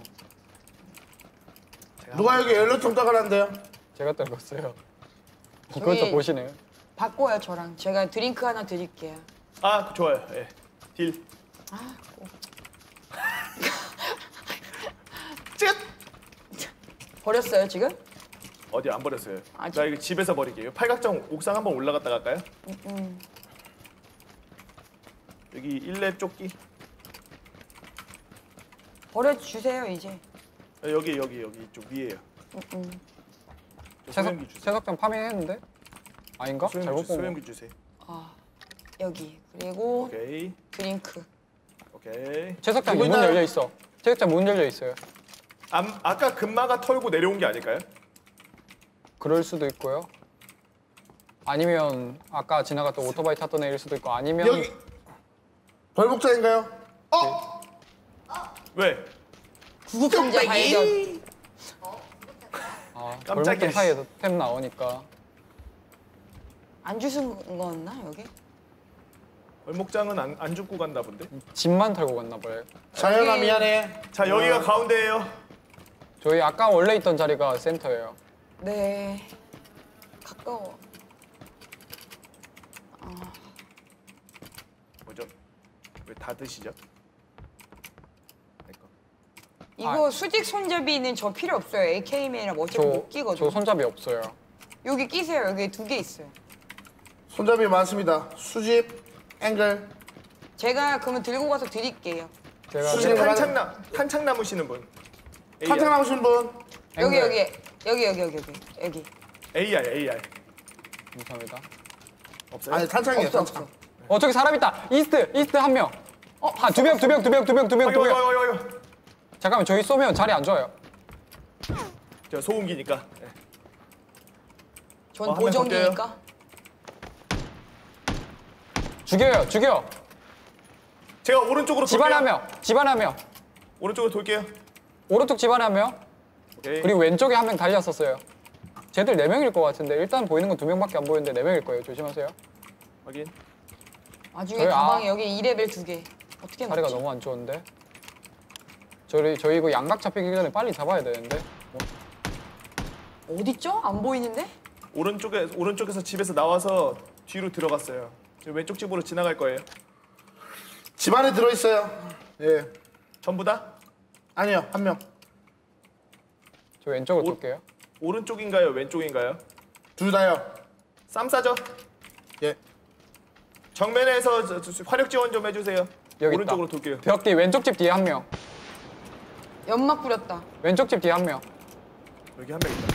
Speaker 4: 누가 여기 연료통 떠가는데요?
Speaker 7: 제가 떨궜어요. 그걸 또 보시네요.
Speaker 5: 바꿔요 저랑. 제가 드링크 하나 드릴게요.
Speaker 1: 아 좋아요. 예. 딜.
Speaker 5: 아, 꼭. 버렸어요 지금?
Speaker 1: 어디 안 버렸어요.
Speaker 5: 아직.
Speaker 1: 나 이거 집에서 버릴게요. 팔각정 옥상 한번 올라갔다 갈까요?
Speaker 5: 음.
Speaker 1: 여기 일렙 조끼.
Speaker 5: 버려주세요 이제.
Speaker 1: 어, 여기 여기 여기 이쪽 위에요.
Speaker 5: 음, 음.
Speaker 1: 저
Speaker 7: 채석,
Speaker 1: 소염기 주세요.
Speaker 7: 채석장 파밍했는데? 아닌가?
Speaker 1: 소염기,
Speaker 7: 잘못
Speaker 1: 주,
Speaker 7: 본 거.
Speaker 1: 소염기 주세요.
Speaker 5: 아 여기 그리고
Speaker 1: 오케이
Speaker 5: 드링크.
Speaker 1: 오케이.
Speaker 7: 채석장
Speaker 4: 누구
Speaker 7: 문
Speaker 4: 있나요?
Speaker 7: 열려 있어. 채석장 문 열려 있어요.
Speaker 1: 암, 아까 금마가 털고 내려온 게 아닐까요?
Speaker 7: 그럴 수도 있고요. 아니면 아까 지나갔던 오토바이 탔던 애일 수도 있고 아니면
Speaker 4: 여기 벌목자인가요? 어?
Speaker 1: 왜?
Speaker 5: 구급상자 발견.
Speaker 7: 아,
Speaker 1: 깜짝이야.
Speaker 7: 골목길 사이에도 템 나오니까
Speaker 5: 안 주신 거였나 여기?
Speaker 1: 월목장은 안, 안 죽고 간다 본데.
Speaker 7: 집만 털고 갔나 봐요.
Speaker 4: 자연아
Speaker 5: 여기-
Speaker 4: 미안해.
Speaker 1: 자 여기가 가운데예요.
Speaker 7: 저희 아까 원래 있던 자리가 센터예요.
Speaker 5: 네. 가까워.
Speaker 1: 뭐죠? 왜 다 드시죠? 내 거.
Speaker 5: 이거 수직 손잡이는 저 필요 없어요. 에이케이엠이랑 어차피
Speaker 7: 저,
Speaker 5: 못 끼거든요.
Speaker 7: 저 손잡이 없어요.
Speaker 8: 여기 끼세요. 여기 두 개 있어요.
Speaker 4: 손잡이 많습니다. 수집, 앵글.
Speaker 8: 제가 그러면 들고 가서 드릴게요.
Speaker 7: 제가
Speaker 4: 수지-
Speaker 1: 혹시 탄창나 탄창 남으시는 분?
Speaker 4: 탄창 나오신 분.
Speaker 8: 여기
Speaker 7: 앵글.
Speaker 8: 여기 여기 여기 여기 여기 여기.
Speaker 1: 에이알 에이알
Speaker 7: 감사합니다.
Speaker 1: 없어요?
Speaker 4: 아니 탄창이에요.
Speaker 8: 없어
Speaker 4: 탄창.
Speaker 8: 없어.
Speaker 7: 어 저기 사람 있다. 이스트 이스트 한 명. 어, 아, 두 명, 두 명, 두 명, 두 명, 두 명, 두
Speaker 1: 어이,
Speaker 7: 명.
Speaker 1: 어이, 어이, 어이.
Speaker 7: 잠깐만, 저희 쏘면 자리 안 좋아요.
Speaker 1: 저 소음기니까. 네.
Speaker 8: 전
Speaker 1: 어, 한명
Speaker 8: 보정기니까.
Speaker 7: 죽여요, 죽여.
Speaker 1: 제가 오른쪽으로
Speaker 7: 집안에 한
Speaker 1: 돌게요.
Speaker 7: 명, 집안에 한 명.
Speaker 1: 오른쪽으로 돌게요.
Speaker 7: 오른쪽 집안에 한 명.
Speaker 1: 오케이.
Speaker 7: 그리고 왼쪽에 한 명 달렸었어요. 쟤들 네 명일 것 같은데 일단 보이는 건 두 명밖에 안 보이는데 네 명일 거예요. 조심하세요.
Speaker 1: 확인.
Speaker 8: 나중에
Speaker 7: 저희, 아.
Speaker 8: 가방에 여기 이 레벨 두 개. 어떻게
Speaker 7: 자리가
Speaker 8: 먹지?
Speaker 7: 너무 안 좋은데. 저희 저희 이거 양각 잡히기 전에 빨리 잡아야 되는데.
Speaker 8: 어딨죠? 안 보이는데?
Speaker 1: 오른쪽에 오른쪽에서 집에서 나와서 뒤로 들어갔어요. 지금 왼쪽 집으로 지나갈 거예요.
Speaker 4: 집 안에 들어 있어요. 예.
Speaker 1: 전부 다?
Speaker 4: 아니요 한 명.
Speaker 7: 저 왼쪽으로
Speaker 1: 오-
Speaker 7: 돌게요.
Speaker 1: 오른쪽인가요? 왼쪽인가요?
Speaker 4: 둘 다요.
Speaker 1: 쌈 싸죠?
Speaker 4: 예.
Speaker 1: 정면에서 저, 저, 화력 지원 좀 해주세요.
Speaker 7: 여기
Speaker 1: 오른쪽으로
Speaker 7: 있다.
Speaker 1: 돌게요.
Speaker 7: 벽 뒤 왼쪽 집 뒤에 한 명.
Speaker 8: 연막 뿌렸다.
Speaker 7: 왼쪽 집 뒤에 한 명.
Speaker 1: 여기 한 명 있다.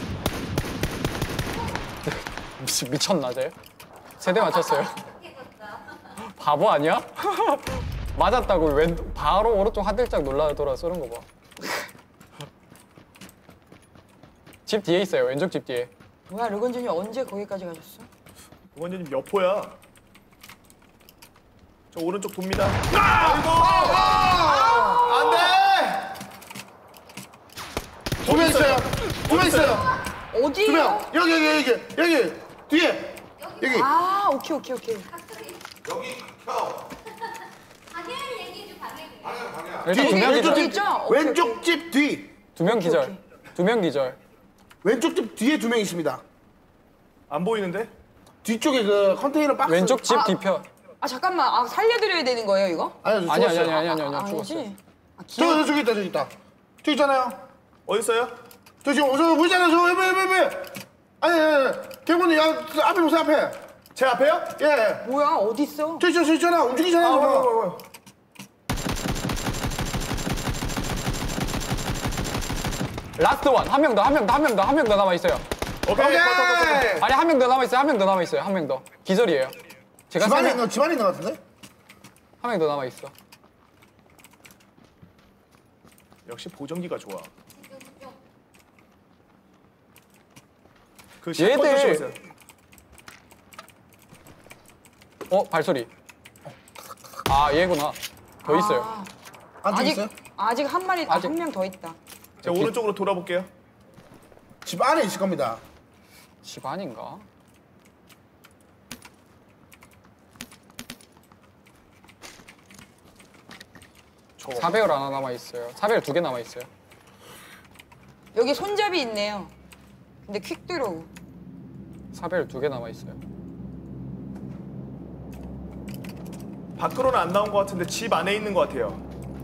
Speaker 7: 미, 미쳤나 쟤? 세대 맞췄어요. 바보 아니야? 맞았다고 왼 바로 오른쪽 한 들짝 놀라 돌아 쏘는 거 봐. 집 뒤에 있어요. 왼쪽 집 뒤에.
Speaker 8: 뭐야 르건준이 언제 거기까지 가셨어?
Speaker 1: 원장님 여포야. 저 오른쪽 돕니다. 아이고! 안 돼!
Speaker 4: 두 명 있어요. 두 명 있어요.
Speaker 8: 어디요?
Speaker 4: 두 명. 여기 여기 여기 여기 뒤에 여기.
Speaker 8: 아 오케이 오케이 오케이.
Speaker 3: 여기 켜.
Speaker 7: 일단
Speaker 4: 뒤,
Speaker 7: 두 명
Speaker 4: 왼쪽
Speaker 7: 기절.
Speaker 4: 집
Speaker 8: 있죠? 오케이,
Speaker 4: 왼쪽 집 뒤.
Speaker 7: 두 명 기절.
Speaker 8: 오케이.
Speaker 7: 두 명 기절.
Speaker 4: 왼쪽 집 뒤에 두 명 있습니다.
Speaker 1: 안 보이는데?
Speaker 4: 뒤쪽에 그 컨테이너 박스.
Speaker 7: 왼쪽 집
Speaker 8: 아.
Speaker 7: 뒤편.
Speaker 8: 아 잠깐만 아 살려드려야 되는 거예요 이거?
Speaker 4: 아니요
Speaker 7: 아니 아니
Speaker 4: 죽었어요.
Speaker 7: 아니 아니 아니 아니 죽었어요.
Speaker 8: 아니지? 아
Speaker 4: 저,
Speaker 8: 기억
Speaker 4: 저 저기 있다 저기 있다. 저기 있잖아요.
Speaker 1: 어디 있어요?
Speaker 4: 저 지금 저 보이잖아요. 저 옆에 옆에 옆에. 아니 아니 아니. 개구님 야 저 앞에 보세요 앞에.
Speaker 1: 제 앞에요?
Speaker 4: 예.
Speaker 8: 뭐야 어디 있어?
Speaker 4: 저 있잖아 저 있잖아.
Speaker 1: 아,
Speaker 4: 움직이잖아요.
Speaker 1: 와,
Speaker 4: 저거.
Speaker 1: 와, 와.
Speaker 7: 라스트 원. 한 명 더. 한 명 더. 한 명 더. 한 명 더 남아 있어요.
Speaker 1: 오케이.
Speaker 4: 오케이.
Speaker 1: 컷, 컷, 컷, 컷.
Speaker 7: 아니 한 명 더 남아 있어요. 한 명 더 남아 있어요. 한 명 더. 기절이에요. 제가
Speaker 4: 집안에
Speaker 7: 한
Speaker 4: 있는 집안에 있는 것 같은데?
Speaker 7: 명 더 남아 있어.
Speaker 1: 역시 보정기가 좋아. 그
Speaker 7: 얘들.
Speaker 1: 샷건 조심하세요.
Speaker 7: 어 발소리. 아 얘구나. 더 있어요.
Speaker 8: 아,
Speaker 4: 안쪽
Speaker 8: 아직
Speaker 4: 있어요?
Speaker 8: 아직 한 마리
Speaker 7: 아직-
Speaker 8: 한 명 더 있다.
Speaker 1: 제가 오른쪽으로 돌아볼게요.
Speaker 4: 집 안에 있을 겁니다.
Speaker 7: 집 아닌가? 사 배율 하나 남아 있어요. 사 배율 두 개 남아 있어요.
Speaker 8: 여기 손잡이 있네요. 근데 퀵 들어오.
Speaker 7: 사 배율 두 개 남아 있어요.
Speaker 1: 밖으로는 안 나온 것 같은데 집 안에 있는 것 같아요.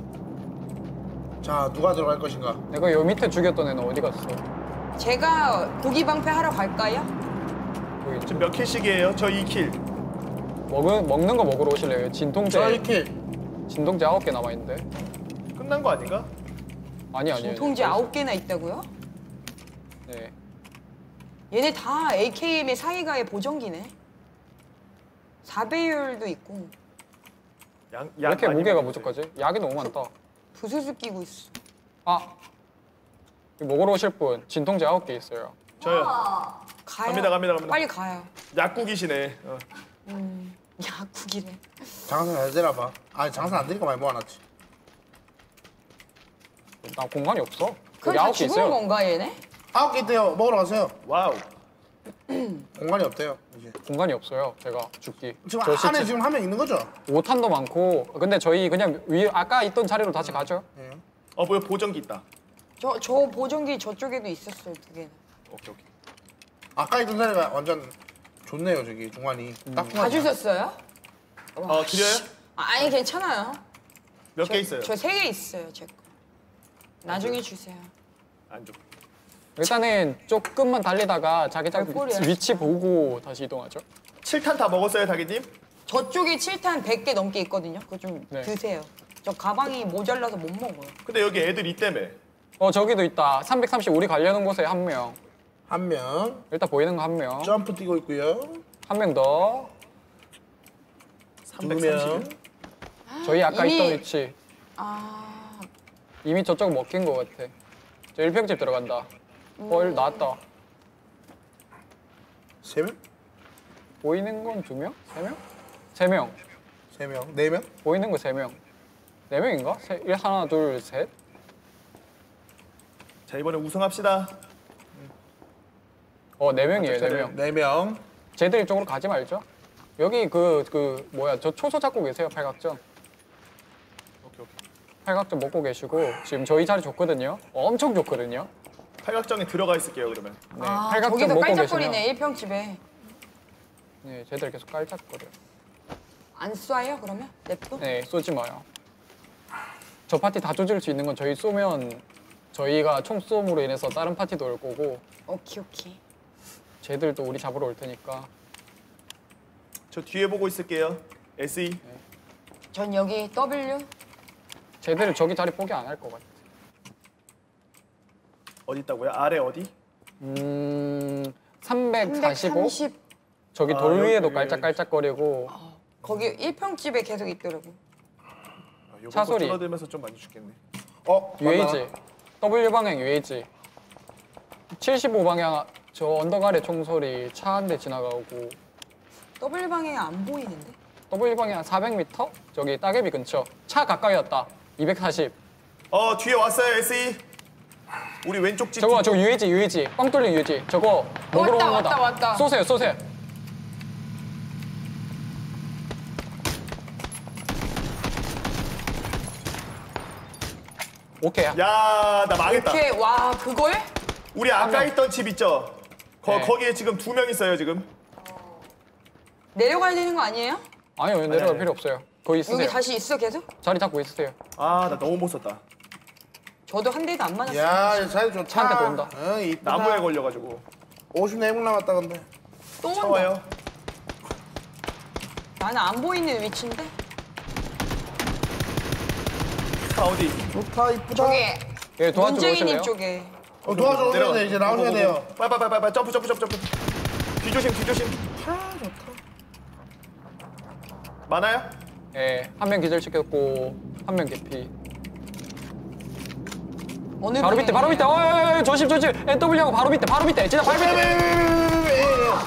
Speaker 4: 자 누가 들어갈 것인가?
Speaker 7: 내가 요 밑에 죽였던 애는 어디 갔어?
Speaker 8: 제가 고기 방패 하러 갈까요?
Speaker 7: 여기 있죠.
Speaker 1: 지금 몇 킬씩이에요? 저 이 킬.
Speaker 7: 먹은 먹는 거 먹으러 오실래요? 진통제
Speaker 4: 저 이렇게
Speaker 7: 진통제 아홉 개 남아 있는데.
Speaker 1: 끝난 거 아닌가?
Speaker 7: 아니 아니.
Speaker 8: 통지 아홉 개나 있다고요?
Speaker 7: 네.
Speaker 8: 얘네 다 에이케이엠의 사이가의 보정기네. 사 배율도 있고
Speaker 1: 양,
Speaker 7: 왜 이렇게
Speaker 1: 많이
Speaker 7: 무게가
Speaker 1: 먹었어요.
Speaker 7: 부족하지? 약이 너무 많다.
Speaker 8: 부스스 끼고 있어.
Speaker 7: 아. 이거 먹으러 오실 분 진통제 아홉 개 있어요.
Speaker 1: 저요.
Speaker 8: 가요.
Speaker 1: 갑니다, 갑니다, 갑니다.
Speaker 8: 빨리 가요.
Speaker 1: 약국이시네. 어.
Speaker 8: 야국이래.
Speaker 4: 장사 잘 되나 봐. 아니 장사 안 되니까 많이 모아놨지.
Speaker 7: 나 공간이 없어.
Speaker 8: 그럼
Speaker 7: 여기
Speaker 8: 다
Speaker 7: 아홉 개
Speaker 8: 죽은
Speaker 7: 있어요.
Speaker 8: 건가 얘네?
Speaker 4: 아홉 개 있대요. 먹으러 가세요.
Speaker 1: 와우.
Speaker 4: 공간이 없대요. 이제.
Speaker 7: 공간이 없어요. 제가 죽기.
Speaker 4: 지금
Speaker 7: 저
Speaker 4: 안에
Speaker 7: 시체-
Speaker 4: 지금 한 명 있는 거죠?
Speaker 7: 오탄도 많고. 근데 저희 그냥 위 아까 있던 자리로 다시 가죠.
Speaker 4: 예.
Speaker 1: 어 뭐야 보정기 있다.
Speaker 8: 저 저 보정기 저쪽에도 있었어요 두 개는.
Speaker 1: 오케이 오케이.
Speaker 4: 아까 있던 자리가 완전 좋네요 저기 중간이. 딱
Speaker 8: 다
Speaker 4: 중간이야.
Speaker 8: 주셨어요?
Speaker 1: 어 드려요?
Speaker 8: 아, 아니 괜찮아요.
Speaker 1: 몇 개 있어요?
Speaker 8: 저 세 개 있어요 제 거. 나중에 주세요.
Speaker 1: 안 줘.
Speaker 7: 일단은 조금만 달리다가 자기장
Speaker 8: 꼴이야.
Speaker 7: 위치 보고 다시 이동하죠.
Speaker 1: 칠 탄 다 먹었어요, 다기님?
Speaker 8: 저쪽에 칠 탄 백 개 넘게 있거든요. 그거 좀
Speaker 7: 네.
Speaker 8: 드세요. 저 가방이 모자라서 못 먹어요.
Speaker 1: 근데 여기 애들 있다며.
Speaker 7: 어 저기도 있다. 삼백삼십 우리 가려는 곳에 한 명.
Speaker 4: 한 명.
Speaker 7: 일단 보이는 거 한 명.
Speaker 4: 점프 뛰고 있고요.
Speaker 7: 한 명 더.
Speaker 4: 두 명.
Speaker 7: 저희 아까
Speaker 8: 이미-
Speaker 7: 있던 위치.
Speaker 8: 아,
Speaker 7: 이미 저쪽 먹힌 거 같아. 저 일평집 들어간다. 어, 일 나왔다.
Speaker 4: 세 명?
Speaker 7: 보이는 건 두 명? 세 명? 세 명.
Speaker 4: 세 명. 네 명?
Speaker 7: 보이는 거 세 명. 네 명인가? 세, 일, 하나, 둘, 셋.
Speaker 1: 자, 이번에 우승합시다.
Speaker 7: 어, 네 명이에요, 네 명.
Speaker 4: 네 명.
Speaker 7: 쟤들 쪽으로 가지 말죠. 여기 그, 그, 뭐야, 저 초소 잡고 계세요, 팔각정.
Speaker 1: 오케이, 오케이.
Speaker 7: 팔각정 먹고 계시고, 지금 저희 자리 좋거든요. 엄청 좋거든요.
Speaker 1: 팔각정에 들어가 있을게요, 그러면.
Speaker 7: 네,
Speaker 8: 아
Speaker 7: 팔각정
Speaker 8: 저기서
Speaker 7: 먹고
Speaker 8: 깔짝거리네
Speaker 7: 계시면.
Speaker 8: 일평집에.
Speaker 7: 네, 쟤들 계속 깔짝거려.
Speaker 8: 안 쏴요 그러면? 냅둬?
Speaker 7: 네, 쏘지 마요. 저 파티 다 조질 수 있는 건 저희 쏘면 저희가 총쏘움으로 인해서 다른 파티도 올 거고
Speaker 8: 오케이 오케이.
Speaker 7: 쟤들도 우리 잡으러 올 테니까.
Speaker 1: 저 뒤에 보고 있을게요. 에스이.
Speaker 8: 전 여기 W.
Speaker 7: 쟤들은 저기 자리 포기 안 할 것 같아.
Speaker 1: 어디 있다고요? 아래 어디?
Speaker 7: 음... 삼백사십오?
Speaker 8: 삼백삼십.
Speaker 7: 저기
Speaker 1: 아,
Speaker 7: 돌
Speaker 1: 여기,
Speaker 7: 위에도
Speaker 1: 여기,
Speaker 7: 깔짝깔짝거리고
Speaker 8: 거기 일평집에 계속 있더라고.
Speaker 1: 아, 요거
Speaker 7: 차 소리.
Speaker 1: 줄어들면서 좀 많이 죽겠네.
Speaker 4: 어?
Speaker 7: 유에이지 W 방향 유에이지 칠십오 방향 저 언덕 아래 총소리 차 한 대 지나가고
Speaker 8: W 방향이 안 보이는데?
Speaker 7: W 방향 사백 미터? 저기 따개비 근처 차 가까이 왔다 이백사십
Speaker 1: 어, 뒤에 왔어요, 에스이. 우리 왼쪽 집.
Speaker 7: 저거 저거 유에이지 유에이지 뻥 뚫린 유에이지 저거 먹으러
Speaker 8: 왔다,
Speaker 7: 온 거다.
Speaker 8: 왔다, 왔다.
Speaker 7: 쏘세요 쏘세요 오케이
Speaker 1: 야, 나 망했다.
Speaker 8: 오케이 와 그걸?
Speaker 1: 우리 아까
Speaker 7: 명.
Speaker 1: 있던 집 있죠? 거,
Speaker 7: 네.
Speaker 1: 거기에 지금 두 명 있어요, 지금.
Speaker 8: 내려가야 되는 거 아니에요?
Speaker 7: 아니요 내려갈
Speaker 1: 아니.
Speaker 7: 필요 없어요 거기 있으세요
Speaker 8: 여기 다시 있어 계속?
Speaker 7: 자리 잡고 있으세요
Speaker 1: 아, 나 너무 못 썼다.
Speaker 8: 저도 한 대도 안 맞았어요.
Speaker 4: 야, 자리 좋다.
Speaker 7: 차한대 또 온다.
Speaker 4: 응, 이쁘다.
Speaker 1: 나무에 걸려가지고.
Speaker 4: 오십사 명 남았다 근데.
Speaker 8: 또 온다.
Speaker 1: 차와요.
Speaker 8: 나는 안 보이는 위치인데?
Speaker 1: 차 어디?
Speaker 4: 좋다, 이쁘다.
Speaker 8: 저기
Speaker 7: 예 도와주러
Speaker 8: 문재인님
Speaker 7: 오실래요?
Speaker 8: 쪽에.
Speaker 4: 어, 도와줘 오셔야 돼. 이제 나오셔야 돼요.
Speaker 1: 빨빨빨빨 점프 점프 점프 점프. 뒤조심 뒤조심.
Speaker 4: 아, 좋다.
Speaker 1: 많아요?
Speaker 7: 예, 한 명 기절시켰고 한 명 개피.
Speaker 8: 어느
Speaker 7: 바로 밑에, 바로 밑에. 어, 어, 어, 조심, 조심. 엔더블유하고 바로 밑에, 바로 밑에. 진짜 바로 밑에.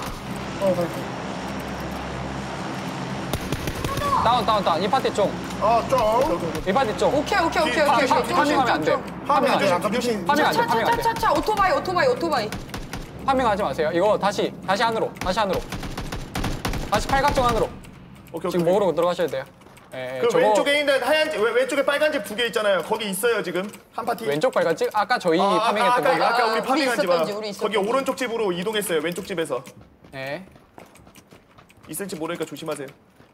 Speaker 7: 다운, 다운, 다운. 이 파티 쪽.
Speaker 4: 어, 좀.
Speaker 7: 이 파티 쪽.
Speaker 8: 오케이 오케이 오케이
Speaker 7: 파-
Speaker 8: 오케이.
Speaker 7: 파-
Speaker 8: 좀,
Speaker 7: 파밍하면
Speaker 8: 좀,
Speaker 7: 안 돼.
Speaker 8: 좀.
Speaker 7: 파밍 안 돼.
Speaker 4: 아까 조심.
Speaker 7: 파밍 안 돼, 파밍 안 돼.
Speaker 8: 차차차차차 오토바이 오토바이 오토바이.
Speaker 7: 파밍하지 마세요. 이거 다시, 다시 안으로, 다시 안으로. 다시 팔각정 안으로.
Speaker 1: 오케이
Speaker 7: 지금
Speaker 1: 오케이.
Speaker 7: 먹으러 들어가셔야 돼요. 예,
Speaker 1: 그
Speaker 7: 저거
Speaker 1: 왼쪽에 있는 하얀 집, 왼- 왼쪽에 빨간 집 두 개 있잖아요. 거기 있어요 지금 한 파티.
Speaker 7: 왼쪽 빨갛지? 아까 저희
Speaker 1: 아, 아까,
Speaker 7: 파밍했던
Speaker 1: 아까,
Speaker 7: 거기.
Speaker 1: 아까 우리
Speaker 8: 우리
Speaker 1: 파밍한 집
Speaker 8: 있었던 집, 우리 있었던
Speaker 1: 거기
Speaker 8: 집.
Speaker 1: 오른쪽 집으로 이동했어요. 왼쪽 집에서
Speaker 7: 예.
Speaker 1: 있을지 모르니까 조심하세요.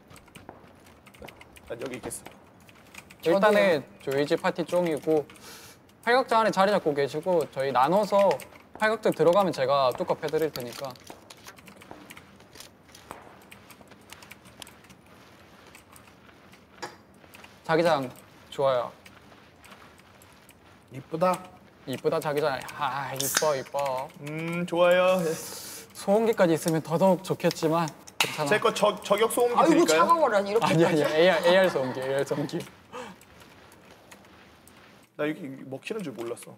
Speaker 1: 난 여기 있겠어.
Speaker 7: 일단은 저희 집 파티 쫑이고 팔각정 안에 자리 잡고 계시고 저희 나눠서 팔각정 들어가면 제가 뚜껑 패드릴 테니까. 자기장 좋아요.
Speaker 4: 이쁘다.
Speaker 7: 이쁘다 자기장. 아 이뻐 이뻐.
Speaker 1: 음 좋아요.
Speaker 7: 소음기까지 있으면 더더욱 좋겠지만 괜찮아.
Speaker 1: 제 거 저격 소음기
Speaker 8: 아이고
Speaker 1: 드릴까요?
Speaker 8: 차가워라 이렇게.
Speaker 7: 아니 아니 에이알 에이알 소음기 에이알 소음기.
Speaker 1: 나 여기 먹히는 줄 몰랐어.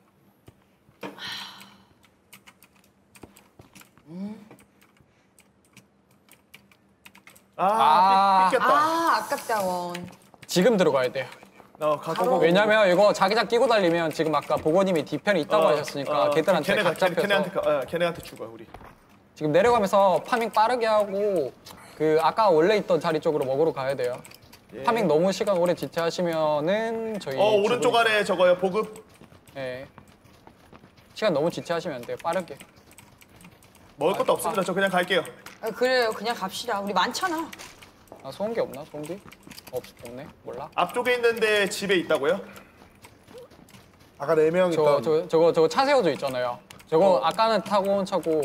Speaker 1: 아,
Speaker 7: 아.
Speaker 1: 삐, 삐꼈다.
Speaker 8: 아 아깝다 원.
Speaker 7: 지금 들어가야 돼요.
Speaker 1: 어, 가고
Speaker 7: 왜냐면 이거 자기장 끼고 달리면 지금 아까 보고님이 뒤편에 있다고 하셨으니까 걔들한테
Speaker 1: 걔네가
Speaker 7: 각 잡혀서
Speaker 1: 걔네한테 가- 어, 걔네한테 죽어 우리.
Speaker 7: 지금 내려가면서 파밍 빠르게 하고 그 아까 원래 있던 자리 쪽으로 먹으러 가야 돼요.
Speaker 1: 예.
Speaker 7: 파밍 너무 시간 오래 지체하시면은 저희
Speaker 1: 어 오른쪽
Speaker 7: 죽을-
Speaker 1: 아래 저거요 보급.
Speaker 7: 예. 시간 너무 지체하시면 안 돼요. 빠르게.
Speaker 1: 먹을 것도 없습니다. 저 그냥 갈게요.
Speaker 8: 아, 그래요 그냥 갑시다. 우리 많잖아.
Speaker 7: 아 소음기 없나? 소음기? 없, 없네? 몰라?
Speaker 1: 앞쪽에 있는데 집에 있다고요?
Speaker 4: 아까 네 명
Speaker 7: 저,
Speaker 4: 있던.
Speaker 7: 저, 저거 저거 차 세워져 있잖아요. 저거 아까는 타고 온 차고.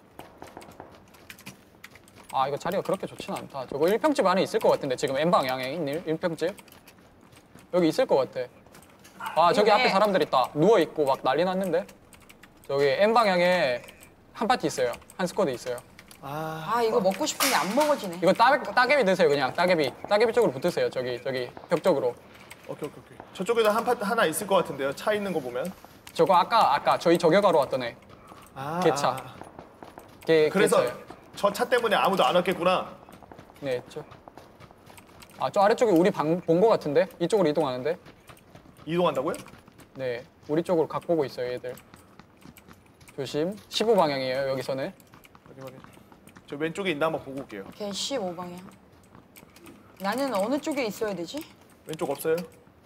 Speaker 7: 아 이거 자리가 그렇게 좋지는 않다. 저거 일 평집 안에 있을 것 같은데 지금 N 방향에 있는 일 평집 여기 있을 것 같아. 아 저기
Speaker 8: 있네.
Speaker 7: 앞에 사람들 있다. 누워 있고 막 난리 났는데. 저기 N 방향에 한 파티 있어요. 한 스쿼드 있어요.
Speaker 1: 아,
Speaker 8: 아 이거 먹고 싶은데 안 먹어지네.
Speaker 7: 이거 따, 따개비 드세요 그냥. 따개비 따개비 쪽으로 붙으세요. 저기 저기 벽 쪽으로.
Speaker 1: 오케이 오케이 오케이. 저쪽에도 한 파, 하나 있을 것 같은데요. 차 있는 거 보면.
Speaker 7: 저거 아까 아까 저희 저격하러 왔던 애.
Speaker 1: 아,
Speaker 7: 개차.
Speaker 1: 아.
Speaker 7: 걔
Speaker 1: 그래서
Speaker 7: 개차예요.
Speaker 1: 저 차 때문에 아무도 안 왔겠구나.
Speaker 7: 네, 저. 아, 저 아래쪽에 우리 본 거 같은데? 이쪽으로 이동하는데?
Speaker 1: 이동한다고요?
Speaker 7: 네, 우리 쪽으로 각 보고 있어요, 얘들. 조심. 십오 방향이에요, 여기서는.
Speaker 1: 확인 확인. 저 왼쪽에 있나 한번 보고 올게요.
Speaker 8: 걔 십오 방향. 나는 어느 쪽에 있어야 되지?
Speaker 1: 왼쪽 없어요?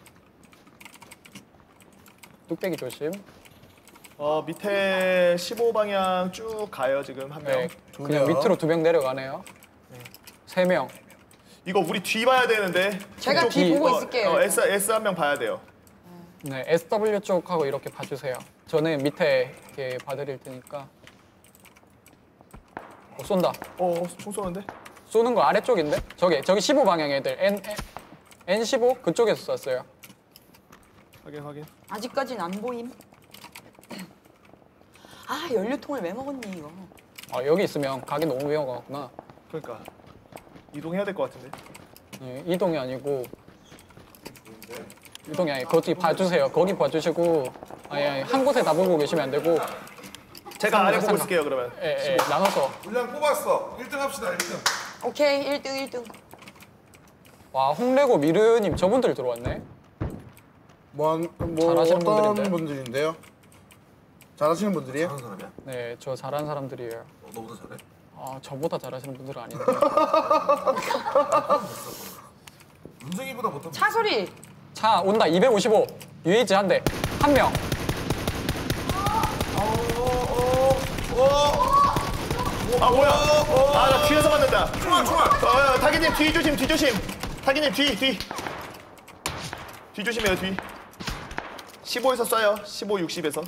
Speaker 7: 뚝배기 조심.
Speaker 1: 어 밑에 십오 방향 쭉 가요 지금 한 명.
Speaker 7: 네, 그냥 밑으로 두 명 내려가네요. 세 명.
Speaker 1: 이거 우리 뒤 봐야 되는데.
Speaker 8: 제가
Speaker 1: 이쪽
Speaker 8: 뒤 보고
Speaker 1: 어,
Speaker 8: 있을게요.
Speaker 1: 어, S S 한 명 봐야 돼요.
Speaker 7: 네, 에스더블유 쪽하고 이렇게 봐주세요. 저는 밑에 이렇게 봐드릴 테니까. 어, 쏜다.
Speaker 1: 어, 총 쏘는데?
Speaker 7: 쏘는 거 아래쪽인데? 저기, 저기 십오 방향 애들. N, N 십오? 그쪽에서 쐈어요.
Speaker 1: 확인 확인.
Speaker 8: 아직까진 안 보임. 아 연료통을 왜 먹었니 이거?
Speaker 7: 아, 여기 있으면 가기 너무 위험하구나.
Speaker 1: 그러니까 이동해야 될 것 같은데.
Speaker 7: 네, 이동이 아니고 이동이 아니고 거기 봐주세요. 거기 봐주시고 아니, 아니 한 곳에 다 보고 계시면 안 되고
Speaker 1: 제가 아래 보고
Speaker 7: 상관.
Speaker 1: 있을게요 그러면.
Speaker 7: 예, 예, 나눠서.
Speaker 3: 물량 뽑았어. 일 등 합시다. 일 등.
Speaker 8: 오케이 일 등 일 등.
Speaker 7: 와 홍래고 미르님 저분들 들어왔네.
Speaker 4: 뭐, 뭐
Speaker 7: 잘하시는
Speaker 4: 어떤
Speaker 7: 분들인데.
Speaker 4: 분들인데요? 잘하시는 분들이에요?
Speaker 3: 하는 사람이야?
Speaker 7: 네, 저 잘하는 사람들이에요.
Speaker 3: 어, 너보다 잘해?
Speaker 7: 아 저보다 잘하시는 분들은 아닌데.
Speaker 3: 문정이보다 못한.
Speaker 8: 차 소리.
Speaker 7: 차 온다. 이백오십오. 유에이지 한 대. 한 명.
Speaker 1: 아 뭐야? 아 나 뒤에서 맞는다.
Speaker 3: 좋아 좋아.
Speaker 1: 어, 어, 타기님 뒤 조심 뒤 조심. 타기님 뒤 뒤. 뒤 조심해요 뒤. 십오에서 쏴요. 십오, 육십에서.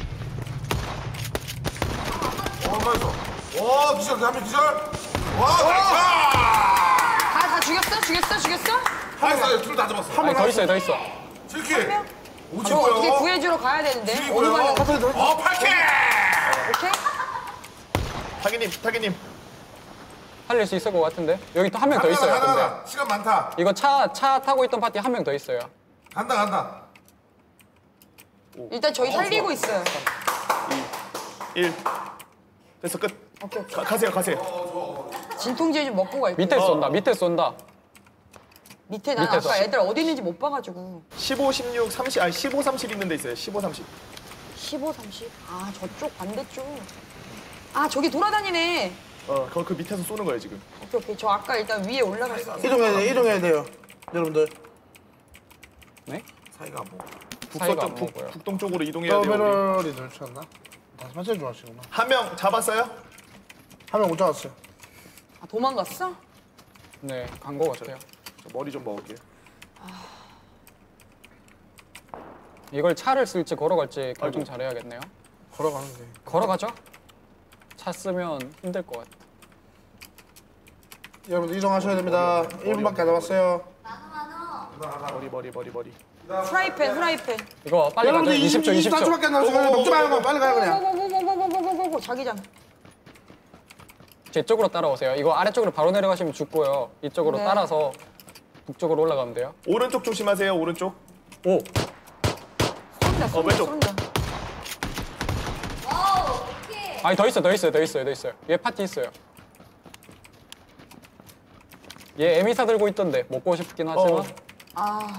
Speaker 3: 어, 맞아. 와, 기절, 대한민국 기절. 와, 나이스.
Speaker 8: 다 다 죽였어 죽였어 죽였어?
Speaker 3: 나이스, 둘다 잡았어.
Speaker 7: 아니 더 있어요, 더 있어.
Speaker 3: 칠 킬. 오지
Speaker 8: 저 어떻게
Speaker 3: 뭐요?
Speaker 8: 구해주러 가야 되는데. 어느
Speaker 3: 뭐요?
Speaker 8: 방향?
Speaker 3: 어, 팔 킬.
Speaker 8: 오케이.
Speaker 1: 타기님 타기님.
Speaker 7: 살릴 수 있을 것 같은데. 여기 또 한 명 더
Speaker 3: 간다,
Speaker 7: 있어요.
Speaker 3: 간다,
Speaker 7: 근데
Speaker 3: 간다. 시간 많다.
Speaker 7: 이거 차 차 타고 있던 파티 한 명 더 있어요.
Speaker 3: 간다, 간다.
Speaker 8: 일단 저희 살리고 있어요.
Speaker 1: 일. 됐어 끝.
Speaker 8: 오케이 오케이.
Speaker 1: 가, 가세요 가세요.
Speaker 8: 진통제 좀 먹고 갈게요.
Speaker 7: 밑에 쏜다. 밑에 쏜다.
Speaker 8: 밑에 난
Speaker 7: 밑에서.
Speaker 8: 아까 애들 어디 있는지 못 봐가지고.
Speaker 1: 십오, 십육, 삼십 아니 십오, 삼십 있는 데 있어요. 십오, 삼십.
Speaker 8: 십오, 삼십. 아 저쪽 반대쪽. 아 저기 돌아다니네.
Speaker 1: 어, 그, 그 밑에서 쏘는 거예요 지금.
Speaker 8: 오케이 오케이. 저 아까 일단 위에 올라갔어요.
Speaker 4: 이동해야 돼, 이동해야 돼요. 여러분들.
Speaker 7: 네?
Speaker 3: 사이가 안 먹어.
Speaker 7: 사이가
Speaker 1: 북서쪽
Speaker 7: 안
Speaker 1: 북,
Speaker 7: 먹어요.
Speaker 1: 북동 쪽으로 이동해야 돼요. 우리.
Speaker 4: 서베럴이 들쳤나? 다시 맞춰 좋아하시구나.
Speaker 1: 한 명 잡았어요?
Speaker 4: 한 명 못 잡았어요.
Speaker 8: 아 도망갔어?
Speaker 7: 네, 간 거 같아요.
Speaker 1: 저 머리 좀 먹을게요.
Speaker 7: 이걸 차를 쓸지 걸어갈지 결정 잘해야겠네요.
Speaker 4: 걸어가는 게.
Speaker 7: 걸어가죠? 차 쓰면 힘들 것 같아.
Speaker 4: 여러분들 이동하셔야 됩니다. 일 분밖에 안 남았어요.
Speaker 1: 머리 머리 머리 머리.
Speaker 8: 프라이팬 프라이팬.
Speaker 7: 이거 빨리 가죠.
Speaker 4: 여러분들
Speaker 7: 이십 초, 이십 초.
Speaker 4: 이십사 초밖에 안 남았어요. 먹지 말고 빨리 가요 그냥.
Speaker 8: 고고고고고고고고고 자기장.
Speaker 7: 제 쪽으로 따라오세요. 이거 아래쪽으로 바로 내려가시면 죽고요. 이쪽으로
Speaker 8: 네.
Speaker 7: 따라서 북쪽으로 올라가면 돼요.
Speaker 1: 오른쪽 조심하세요. 오른쪽.
Speaker 7: 오!
Speaker 8: 쏜다 쏜다
Speaker 1: 왼쪽.
Speaker 8: 쏜다.
Speaker 7: 아니 더 있어, 더 있어요, 더 있어요, 더 있어요. 얘 파티 있어요. 얘 에미사 들고 있던데 먹고 싶긴 하지만.
Speaker 1: 어.
Speaker 8: 아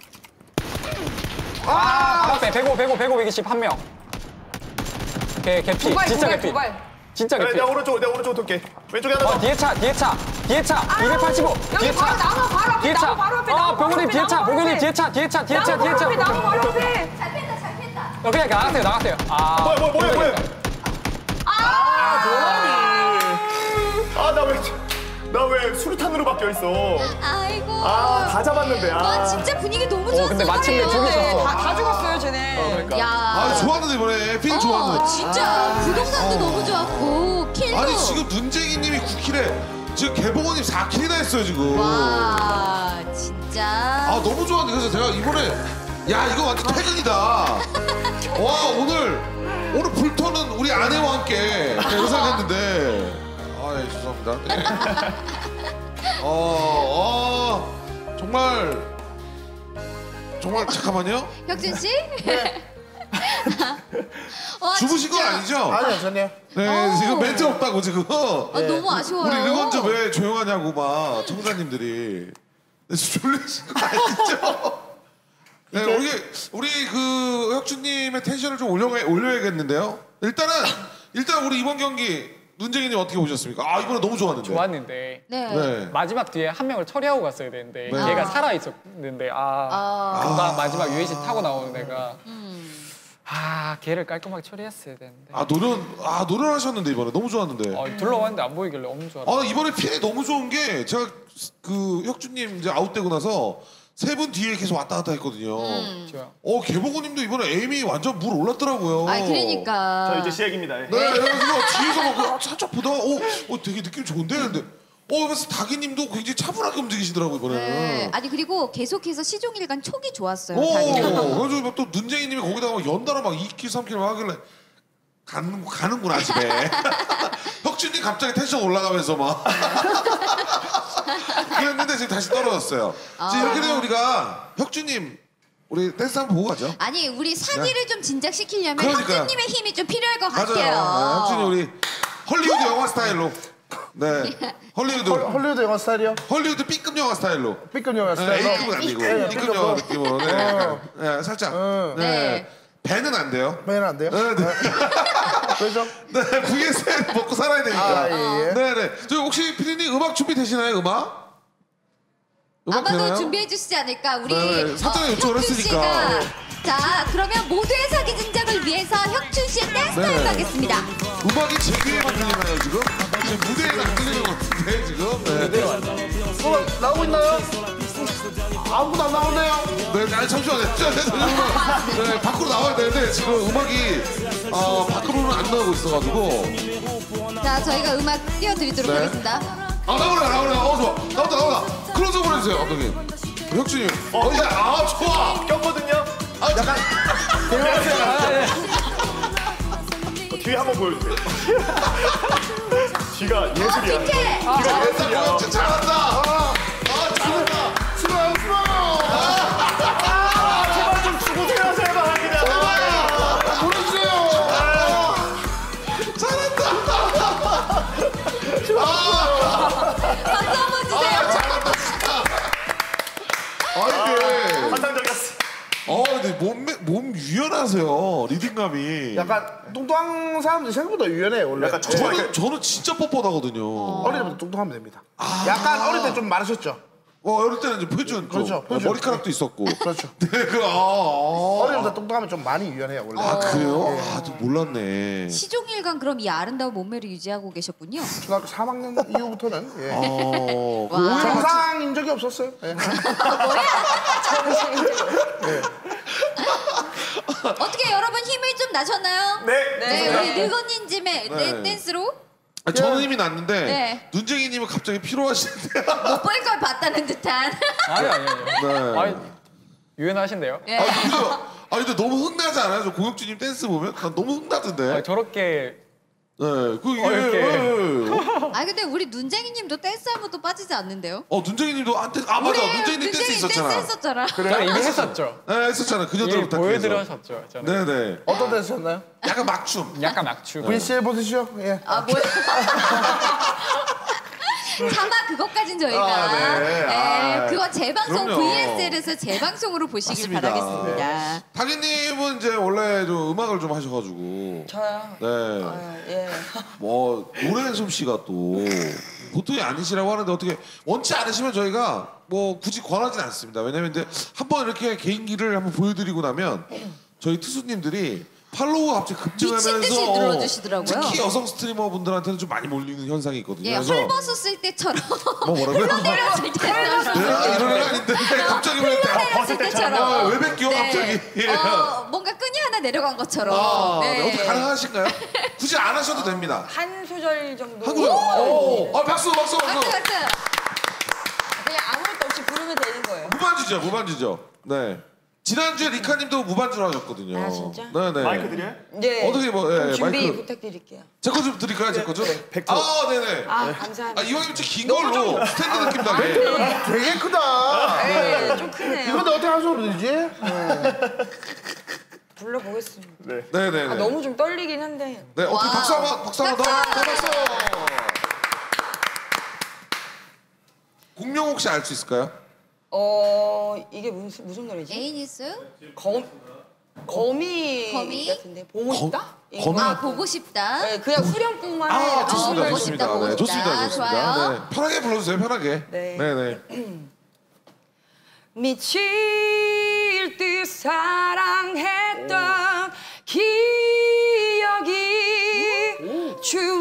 Speaker 7: 아! 앞에 백오, 백오, 백오, 백이십 한 명. 걔 개피,
Speaker 8: 두발
Speaker 7: 진짜
Speaker 8: 두발
Speaker 7: 개피.
Speaker 8: 두발.
Speaker 7: 진짜
Speaker 1: 그래,
Speaker 7: 개피.
Speaker 1: 내가 오른쪽 내가 오른쪽 돌게. 왼쪽에 하나
Speaker 7: 어
Speaker 1: 더.
Speaker 7: 뒤에 차, 뒤에 차, 뒤에 차. 이백팔십오.
Speaker 8: 여기
Speaker 7: 뒤에
Speaker 8: 바로
Speaker 7: 차.
Speaker 8: 나무 바로 앞에
Speaker 7: 뒤에 차.
Speaker 8: 나무 바로 앞에
Speaker 7: 아,
Speaker 8: 나무 바로
Speaker 7: 병우님
Speaker 8: 앞에,
Speaker 7: 뒤에 차.
Speaker 8: 나무 바로
Speaker 7: 병우님
Speaker 8: 앞에.
Speaker 7: 뒤에 차, 뒤에 차, 뒤에 차,
Speaker 8: 나무
Speaker 7: 뒤에 차.
Speaker 8: 바로 앞에 나무 바로 앞에.
Speaker 7: 어, 그냥 나가세요, 나가세요. 아,
Speaker 1: 뭐야 뭐야 뭐야 뭐야. 아나 왜 나 왜 수류탄으로 바뀌어 있어?
Speaker 2: 아이고.
Speaker 1: 아 다 잡았는데. 아.
Speaker 2: 와 진짜 분위기 너무 좋았어.
Speaker 7: 어, 근데 마침내 죽이셨어.
Speaker 8: 다, 다 죽었어요 쟤네.
Speaker 7: 그러니까.
Speaker 2: 야.
Speaker 3: 아 좋았는데 이번에 필
Speaker 2: 어,
Speaker 3: 좋았는데.
Speaker 2: 진짜 부동산도 너무 좋았고 킬도.
Speaker 3: 아니 지금 눈쟁이님이 구 킬에 지금 개봉원님 사 킬이나 했어요 지금.
Speaker 2: 와 진짜.
Speaker 3: 아 너무 좋았는데 그래서 제가 이번에 야 이거 완전 퇴근이다. 와 오늘 오늘 불토는 우리 아내와 함께 이렇게 생각했는데 아예 죄송합니다. 네. 어, 어 정말 정말 잠깐만요.
Speaker 2: 혁준 씨? 와,
Speaker 3: 주무신 건
Speaker 2: 진짜.
Speaker 3: 아니죠?
Speaker 4: 아니요 전혀.
Speaker 3: 네
Speaker 2: 어.
Speaker 3: 지금 멘트 없다고 지금.
Speaker 2: 아, 너무 아쉬워요.
Speaker 3: 우리 르건즈 왜 조용하냐고 막 청자님들이. 네, 졸리신 거 아니죠? 네, 우리 우리 그 혁준님의 텐션을 좀 올려 올려야겠는데요. 일단은 일단 우리 이번 경기 눈쟁이님 어떻게 보셨습니까? 아 이번에 너무 좋았는데.
Speaker 7: 좋았는데
Speaker 2: 네.
Speaker 3: 네.
Speaker 7: 마지막 뒤에 한 명을 처리하고 갔어야 되는데
Speaker 3: 네.
Speaker 7: 얘가
Speaker 2: 아.
Speaker 7: 살아 있었는데 아,
Speaker 2: 아.
Speaker 7: 금방 마지막 유해진 타고 나오는 애가
Speaker 2: 음.
Speaker 7: 아 걔를 깔끔하게 처리했어야 되는데.
Speaker 3: 아 노련 아 노련하셨는데 이번에 너무 좋았는데.
Speaker 7: 어, 둘러왔는데 안 보이길래 너무 좋았어.
Speaker 3: 아 이번에 필이 너무 좋은 게 제가 그 혁준님 이제 아웃되고 나서 세 분 뒤에 계속 왔다 갔다 했거든요.
Speaker 2: 음.
Speaker 7: 좋아.
Speaker 3: 어 개보고님도 이번에 에임이 완전 물 올랐더라고요.
Speaker 2: 아 그러니까.
Speaker 1: 저 이제 시작입니다.
Speaker 3: 네, 그래서 뒤에서 막 그 살짝 보다가 어, 어 되게 느낌 좋은데 근데 어 그래서 다기님도 굉장히 차분하게 움직이시더라고 이번에는.
Speaker 2: 네. 아니 그리고 계속해서 시종일관 촉이 좋았어요.
Speaker 3: 오,
Speaker 2: 자기는.
Speaker 3: 그래서 막또 눈쟁이님이 거기다가 막 연달아 막 이 킬, 삼 킬 막 하길래 가는, 가는구나 집에. 혁준이 갑자기 텐션 올라가면서 막 그랬는데 지금 다시 떨어졌어요. 지금 이렇게 되면 우리가 혁준님 우리 댄스 한번 보고 가죠.
Speaker 2: 아니 우리 사기를 좀 진작시키려면
Speaker 3: 그러니까요.
Speaker 2: 혁준님의 힘이 좀 필요할 것
Speaker 3: 맞아요.
Speaker 2: 같아요.
Speaker 3: 네, 혁준이 우리 헐리우드 영화 스타일로. 네, 헐리우드
Speaker 4: 헐- 헐리우드 영화 스타일이요?
Speaker 3: 헐리우드 B급 영화 스타일로.
Speaker 4: B급 영화
Speaker 3: 네,
Speaker 4: 스타일로.
Speaker 3: A급은 아니고
Speaker 4: 네,
Speaker 3: B급
Speaker 4: B급
Speaker 3: 영화
Speaker 4: 거.
Speaker 3: 느낌으로. 네, 약간, 네, 살짝.
Speaker 4: 어.
Speaker 3: 네.
Speaker 2: 네.
Speaker 3: 배는 안 돼요.
Speaker 4: 매는 안 돼요?
Speaker 3: 네, 네.
Speaker 4: 그렇죠?
Speaker 3: 네, 브이에스엔 먹고 살아야 되니까.
Speaker 4: 아, 예, 예.
Speaker 3: 네, 네. 저 혹시 피디님 음악 준비 되시나요? 음악? 음악
Speaker 2: 아마도
Speaker 3: 되나요?
Speaker 2: 준비해 주시지 않을까 우리
Speaker 3: 네, 사전에 요청을
Speaker 2: 혁준
Speaker 3: 했으니까.
Speaker 2: 씨가. 자 그러면 모두의 사기 증작을 위해서 혁준 씨의 댄스
Speaker 3: 네.
Speaker 2: 타임 가겠습니다.
Speaker 3: 음악이 제 귀에만 들리나요 지금? 지금 무대에는 안 들리는 것 같은데 지금? 네.
Speaker 4: 어, 나오고 있나요? 아무도 안 나오네요.
Speaker 3: 네, 아니 잠시만요. 잠시만요. 네, 밖으로 나와야 되는데 지금 음악이 어, 밖으로는 안 나오고 있어가지고.
Speaker 2: 자 저희가 음악 띄워드리도록
Speaker 3: 네.
Speaker 2: 하겠습니다.
Speaker 3: 아 나오네 나오네. 어 좋아. 나온다 나온다. 클로즈업을 해주세요 감독님. 혁준이. 어 이제 아 좋아.
Speaker 1: 꼈거든요.
Speaker 3: 아 약간.
Speaker 1: 어, 뒤에 한번 보여주세요. 뒤가 예술이야.
Speaker 2: 빅해!
Speaker 1: 뒤가 예술이야.
Speaker 3: 어, 진짜 잘한다. 아, 아 잘한다.
Speaker 4: 싫어요, 싫어요.
Speaker 1: 제발 좀 주고세요 제발 그냥.
Speaker 4: 보여주세요.
Speaker 2: 박수 한번 주세요.
Speaker 3: 아 이게.
Speaker 1: 환상적이었어.
Speaker 3: 어 근데 몸, 몸 유연하세요 리듬감이.
Speaker 4: 약간 뚱뚱한 사람들이 생각보다 유연해요, 원래.
Speaker 1: 약간
Speaker 4: 예.
Speaker 3: 저는 저는 진짜 뻣뻣하거든요.
Speaker 4: 어릴 때부터 뚱뚱하면 됩니다. 약간 어릴 때 좀 마르셨죠?
Speaker 3: 어 어릴 때는 좀 표준 좀
Speaker 4: 그렇죠,
Speaker 3: 어,
Speaker 4: 표준.
Speaker 3: 머리카락도 있었고.
Speaker 4: 그렇죠.
Speaker 3: 네 그 아, 아.
Speaker 4: 어릴 때부터 뚱뚱하면 좀 많이 유연해요, 원래.
Speaker 3: 아 그래요? 아좀 몰랐네.
Speaker 2: 시종일관 그럼 이 아름다운 몸매를 유지하고 계셨군요.
Speaker 4: 초등학교 삼 학년 이후부터는 예.
Speaker 3: 어. 그
Speaker 2: 와.
Speaker 3: 오히려
Speaker 4: 정상인 적이 없었어요. 예.
Speaker 2: 어떻게 여러분 힘이 좀 나셨나요?
Speaker 1: 네.
Speaker 2: 네, 우리 늙은님쯤의
Speaker 3: 네.
Speaker 2: 댄스로
Speaker 3: 아, 저는 힘이 났는데
Speaker 2: 네.
Speaker 3: 눈쟁이님은 갑자기 피로하시는데.
Speaker 2: 못 볼 걸 봤다는 듯한.
Speaker 7: 아니 아니 아니.
Speaker 3: 네.
Speaker 7: 아니 유연하신데요?
Speaker 2: 예.
Speaker 3: 아 근데 아 근데 너무 흥나지 않아요? 저 고혁주님 댄스 보면 난 너무 흥나던데.
Speaker 7: 아니, 저렇게
Speaker 3: 네, 그 이게
Speaker 7: 어, 이렇게.
Speaker 3: 예, 예.
Speaker 2: 아 근데 우리 눈쟁이님도 댄스 한번 또 빠지지 않는데요?
Speaker 3: 어 눈쟁이님도 안 댄스 아 맞아
Speaker 2: 우리
Speaker 3: 눈쟁이님 댄스 있었잖아.
Speaker 2: 댄스 했었잖아.
Speaker 7: 저는 이미 했었죠.
Speaker 3: 네 했었잖아
Speaker 7: 이미
Speaker 3: 그녀들부터
Speaker 7: 보여드렸었죠. 저는
Speaker 3: 네네.
Speaker 4: 어떤 데 했었나요?
Speaker 3: 약간 막춤.
Speaker 7: 약간 막추.
Speaker 4: 브이씨엘 보시죠. 예.
Speaker 2: 아 뭐야? 차마 그것까진 저희가
Speaker 3: 아, 네.
Speaker 2: 예,
Speaker 3: 아,
Speaker 2: 그거 재방송
Speaker 3: 그럼요.
Speaker 2: 브이에스엘에서 재방송으로 보시길
Speaker 3: 맞습니다.
Speaker 2: 바라겠습니다.
Speaker 3: 타기님은 이제 원래 좀 음악을 좀 하셔가지고
Speaker 8: 저요?
Speaker 3: 네.
Speaker 8: 아, 예.
Speaker 3: 뭐 노래 솜씨가 또 보통이 아니시라고 하는데 어떻게 원치 않으시면 저희가 뭐 굳이 권하진 않습니다. 왜냐면 이제 한번 이렇게 개인기를 한번 보여드리고 나면 저희 투수님들이 팔로우가 갑자기 급증하면서
Speaker 2: 미친 듯이 눌러주시더라고요.
Speaker 3: 특히 여성 스트리머 분들한테는 좀 많이 몰리는 현상이 있거든요.
Speaker 2: 예,
Speaker 3: 그래서
Speaker 2: 헐벗었을 때처럼
Speaker 3: 뭐 뭐라고요?
Speaker 2: 흘러내렸을 때처럼
Speaker 3: 내가 이런 애가 아닌데 갑자기 왜
Speaker 2: 흘러내렸을
Speaker 1: 벗을 때처럼.
Speaker 2: 때처럼
Speaker 3: 왜 뺏겨, 갑자기? 예.
Speaker 2: 어, 뭔가 끈이 하나 내려간 것처럼.
Speaker 3: 아, 네.
Speaker 2: 네.
Speaker 3: 어떻게 가능하신가요? 굳이 안 하셔도 됩니다.
Speaker 8: 한 소절 정도.
Speaker 3: 한 소절. 오, 아 박수 박수 박수.
Speaker 2: 박수 박수.
Speaker 8: 그냥 아무것도 없이 부르면 되는 거예요.
Speaker 3: 무반주죠, 무반주죠. 네. 지난주에 리카님도 무반주로 하셨거든요.
Speaker 8: 아, 진짜?
Speaker 3: 네네.
Speaker 1: 마이크 드려요?
Speaker 8: 네.
Speaker 3: 어떻게 뭐, 예,
Speaker 8: 그럼 준비
Speaker 3: 마이크.
Speaker 8: 부탁드릴게요.
Speaker 3: 제 거 좀 드릴까요, 제 거 좀?
Speaker 1: 백 퍼센트.
Speaker 3: 아, 네네.
Speaker 8: 아, 감사합니다.
Speaker 3: 아, 이왕이면 좀 긴 걸로 스탠드 느낌 나게.
Speaker 4: 되게 크다.
Speaker 8: 네, 좀 크네요.
Speaker 4: 이건데 어떻게 한 소리 되지?
Speaker 8: 불러보겠습니다.
Speaker 3: 네네네.
Speaker 8: 아, 너무 좀 떨리긴 한데.
Speaker 3: 네, 어떻게
Speaker 2: 와우.
Speaker 3: 박수 한번, 박수 한번 더.
Speaker 2: 박수!
Speaker 3: 더 박수. 공룡 혹시 알 수 있을까요?
Speaker 8: 어, 이게 무슨 무슨 노래지?
Speaker 2: 애인 있어요?
Speaker 8: 검 거미,
Speaker 2: 거미?
Speaker 8: 같은데 보고 싶다? 이거?
Speaker 3: 거미?
Speaker 2: 아 보고 싶다.
Speaker 8: 네, 그냥 후렴구만
Speaker 3: 아,
Speaker 8: 해요.
Speaker 3: 좋습니다,
Speaker 2: 보고
Speaker 3: 좋습니다.
Speaker 2: 싶다, 보고
Speaker 3: 네,
Speaker 2: 싶다.
Speaker 3: 좋습니다, 좋습니다.
Speaker 2: 좋아요.
Speaker 3: 네. 편하게 불러주세요, 편하게.
Speaker 8: 네.
Speaker 3: 네네.
Speaker 8: 미칠 듯 사랑했던 기억이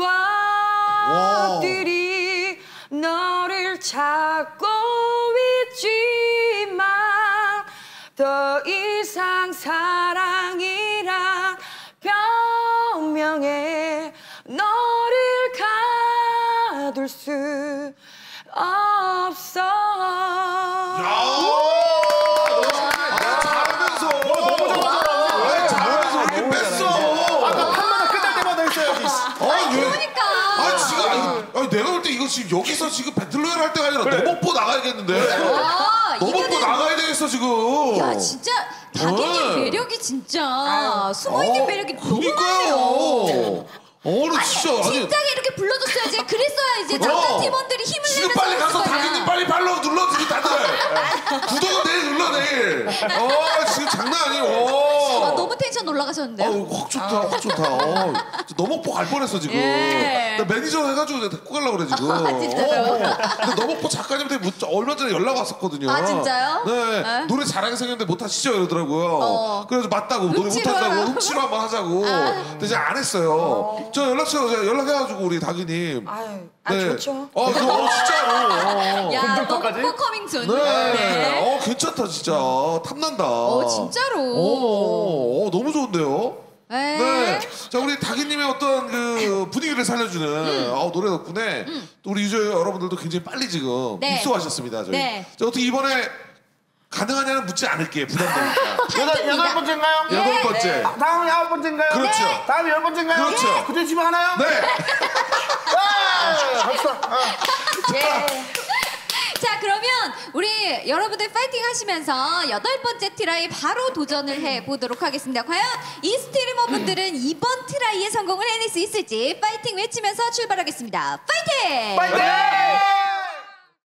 Speaker 8: 추억들이 너를 찾고 있지만 더 이상 사랑이란 변명에 너를 가둘 수 없어.
Speaker 3: 잘하면서. 아, 잘하면서 이렇게 뺐어.
Speaker 1: 아까 판마다 끝날 때마다 했어야지.
Speaker 3: 아, 왜?
Speaker 2: 그러니까.
Speaker 3: 아, 지금 아니, 아니, 내가 볼 때 이거 지금 여기서 지금 배틀로얄 할 때가 아니라 너목보 나가야겠는데.
Speaker 2: 와
Speaker 3: 너목보
Speaker 2: 이거는
Speaker 3: 나가야 되겠어 지금.
Speaker 2: 야 진짜 다기님
Speaker 3: 어.
Speaker 2: 매력이 진짜 숨어있는
Speaker 3: 어,
Speaker 2: 매력이 너무 많네요.
Speaker 3: 그니까요. 어, 나 진짜 아니.
Speaker 2: 진작에 이렇게 불러줬어야지. 그랬어야 이제 남자 팀원들이 힘을
Speaker 3: 지금
Speaker 2: 내면서
Speaker 3: 빨리 가서
Speaker 2: 했을 거야.
Speaker 3: 다기님 빨리 팔로우 눌러주기 다들. 구독은 내일 눌러 내일. 어, 지금 장난 아니에요. 어.
Speaker 2: 아, 너무 텐션 올라가셨는데요.
Speaker 3: 어, 확 좋다, 확 좋다. 어, 너목보 갈 뻔했어 지금.
Speaker 2: 예.
Speaker 3: 나 매니저 해가지고 내가 데리고 가려고 그래 지금.
Speaker 2: 아, 진짜요?
Speaker 3: 어, 근데 너목보 작가님한테 문- 얼마 전에 연락 왔었거든요.
Speaker 2: 아, 진짜요?
Speaker 3: 네,
Speaker 2: 네.
Speaker 3: 노래 잘하게 생겼는데 못 하시죠 이러더라고요.
Speaker 2: 어.
Speaker 3: 그래서 맞다고 노래 못
Speaker 2: 흠치로
Speaker 3: 한다고
Speaker 2: 하라.
Speaker 3: 흠치로 한번 하자고.
Speaker 2: 아.
Speaker 3: 근데 이제 안 했어요. 저 연락처 제가 연락해가지고 우리 다기님.
Speaker 8: 아유, 아 좋죠.
Speaker 3: 어, 저, 어, 진짜로. 어.
Speaker 2: 야,
Speaker 1: 컴퓨터까지?
Speaker 2: 너무 커밍순.
Speaker 3: 네. 어, 괜찮다 진짜. 탐난다.
Speaker 2: 어, 진짜로.
Speaker 3: 어, 어, 너무 좋은데요.
Speaker 2: 네.
Speaker 3: 네. 자, 우리 다기님의 어떤 그 분위기를 살려주는
Speaker 2: 음.
Speaker 3: 아, 노래 덕분에 또 우리 유저 여러분들도 굉장히 빨리 지금
Speaker 2: 네.
Speaker 3: 입소하셨습니다. 저희.
Speaker 2: 네.
Speaker 3: 자, 어떻게 이번에 가능하냐는 묻지 않을게요. 부담되니까.
Speaker 4: 여덟, 여덟 번째인가요?
Speaker 3: 여덟 번째.
Speaker 4: 다음이 아홉 번째인가요?
Speaker 3: 그렇죠.
Speaker 4: 네. 다음이 열 번째인가요?
Speaker 3: 그렇죠.
Speaker 4: 그때 집에 하나요?
Speaker 3: 네.
Speaker 4: 아, 갑시다. 아.
Speaker 2: 자 그러면 우리 여러분들 파이팅 하시면서 여덟 번째 트라이 바로 도전을 해보도록 하겠습니다. 과연 이 스트리머분들은 이번 트라이에 성공을 해낼 수 있을지 파이팅 외치면서 출발하겠습니다. 파이팅!
Speaker 4: 파이팅!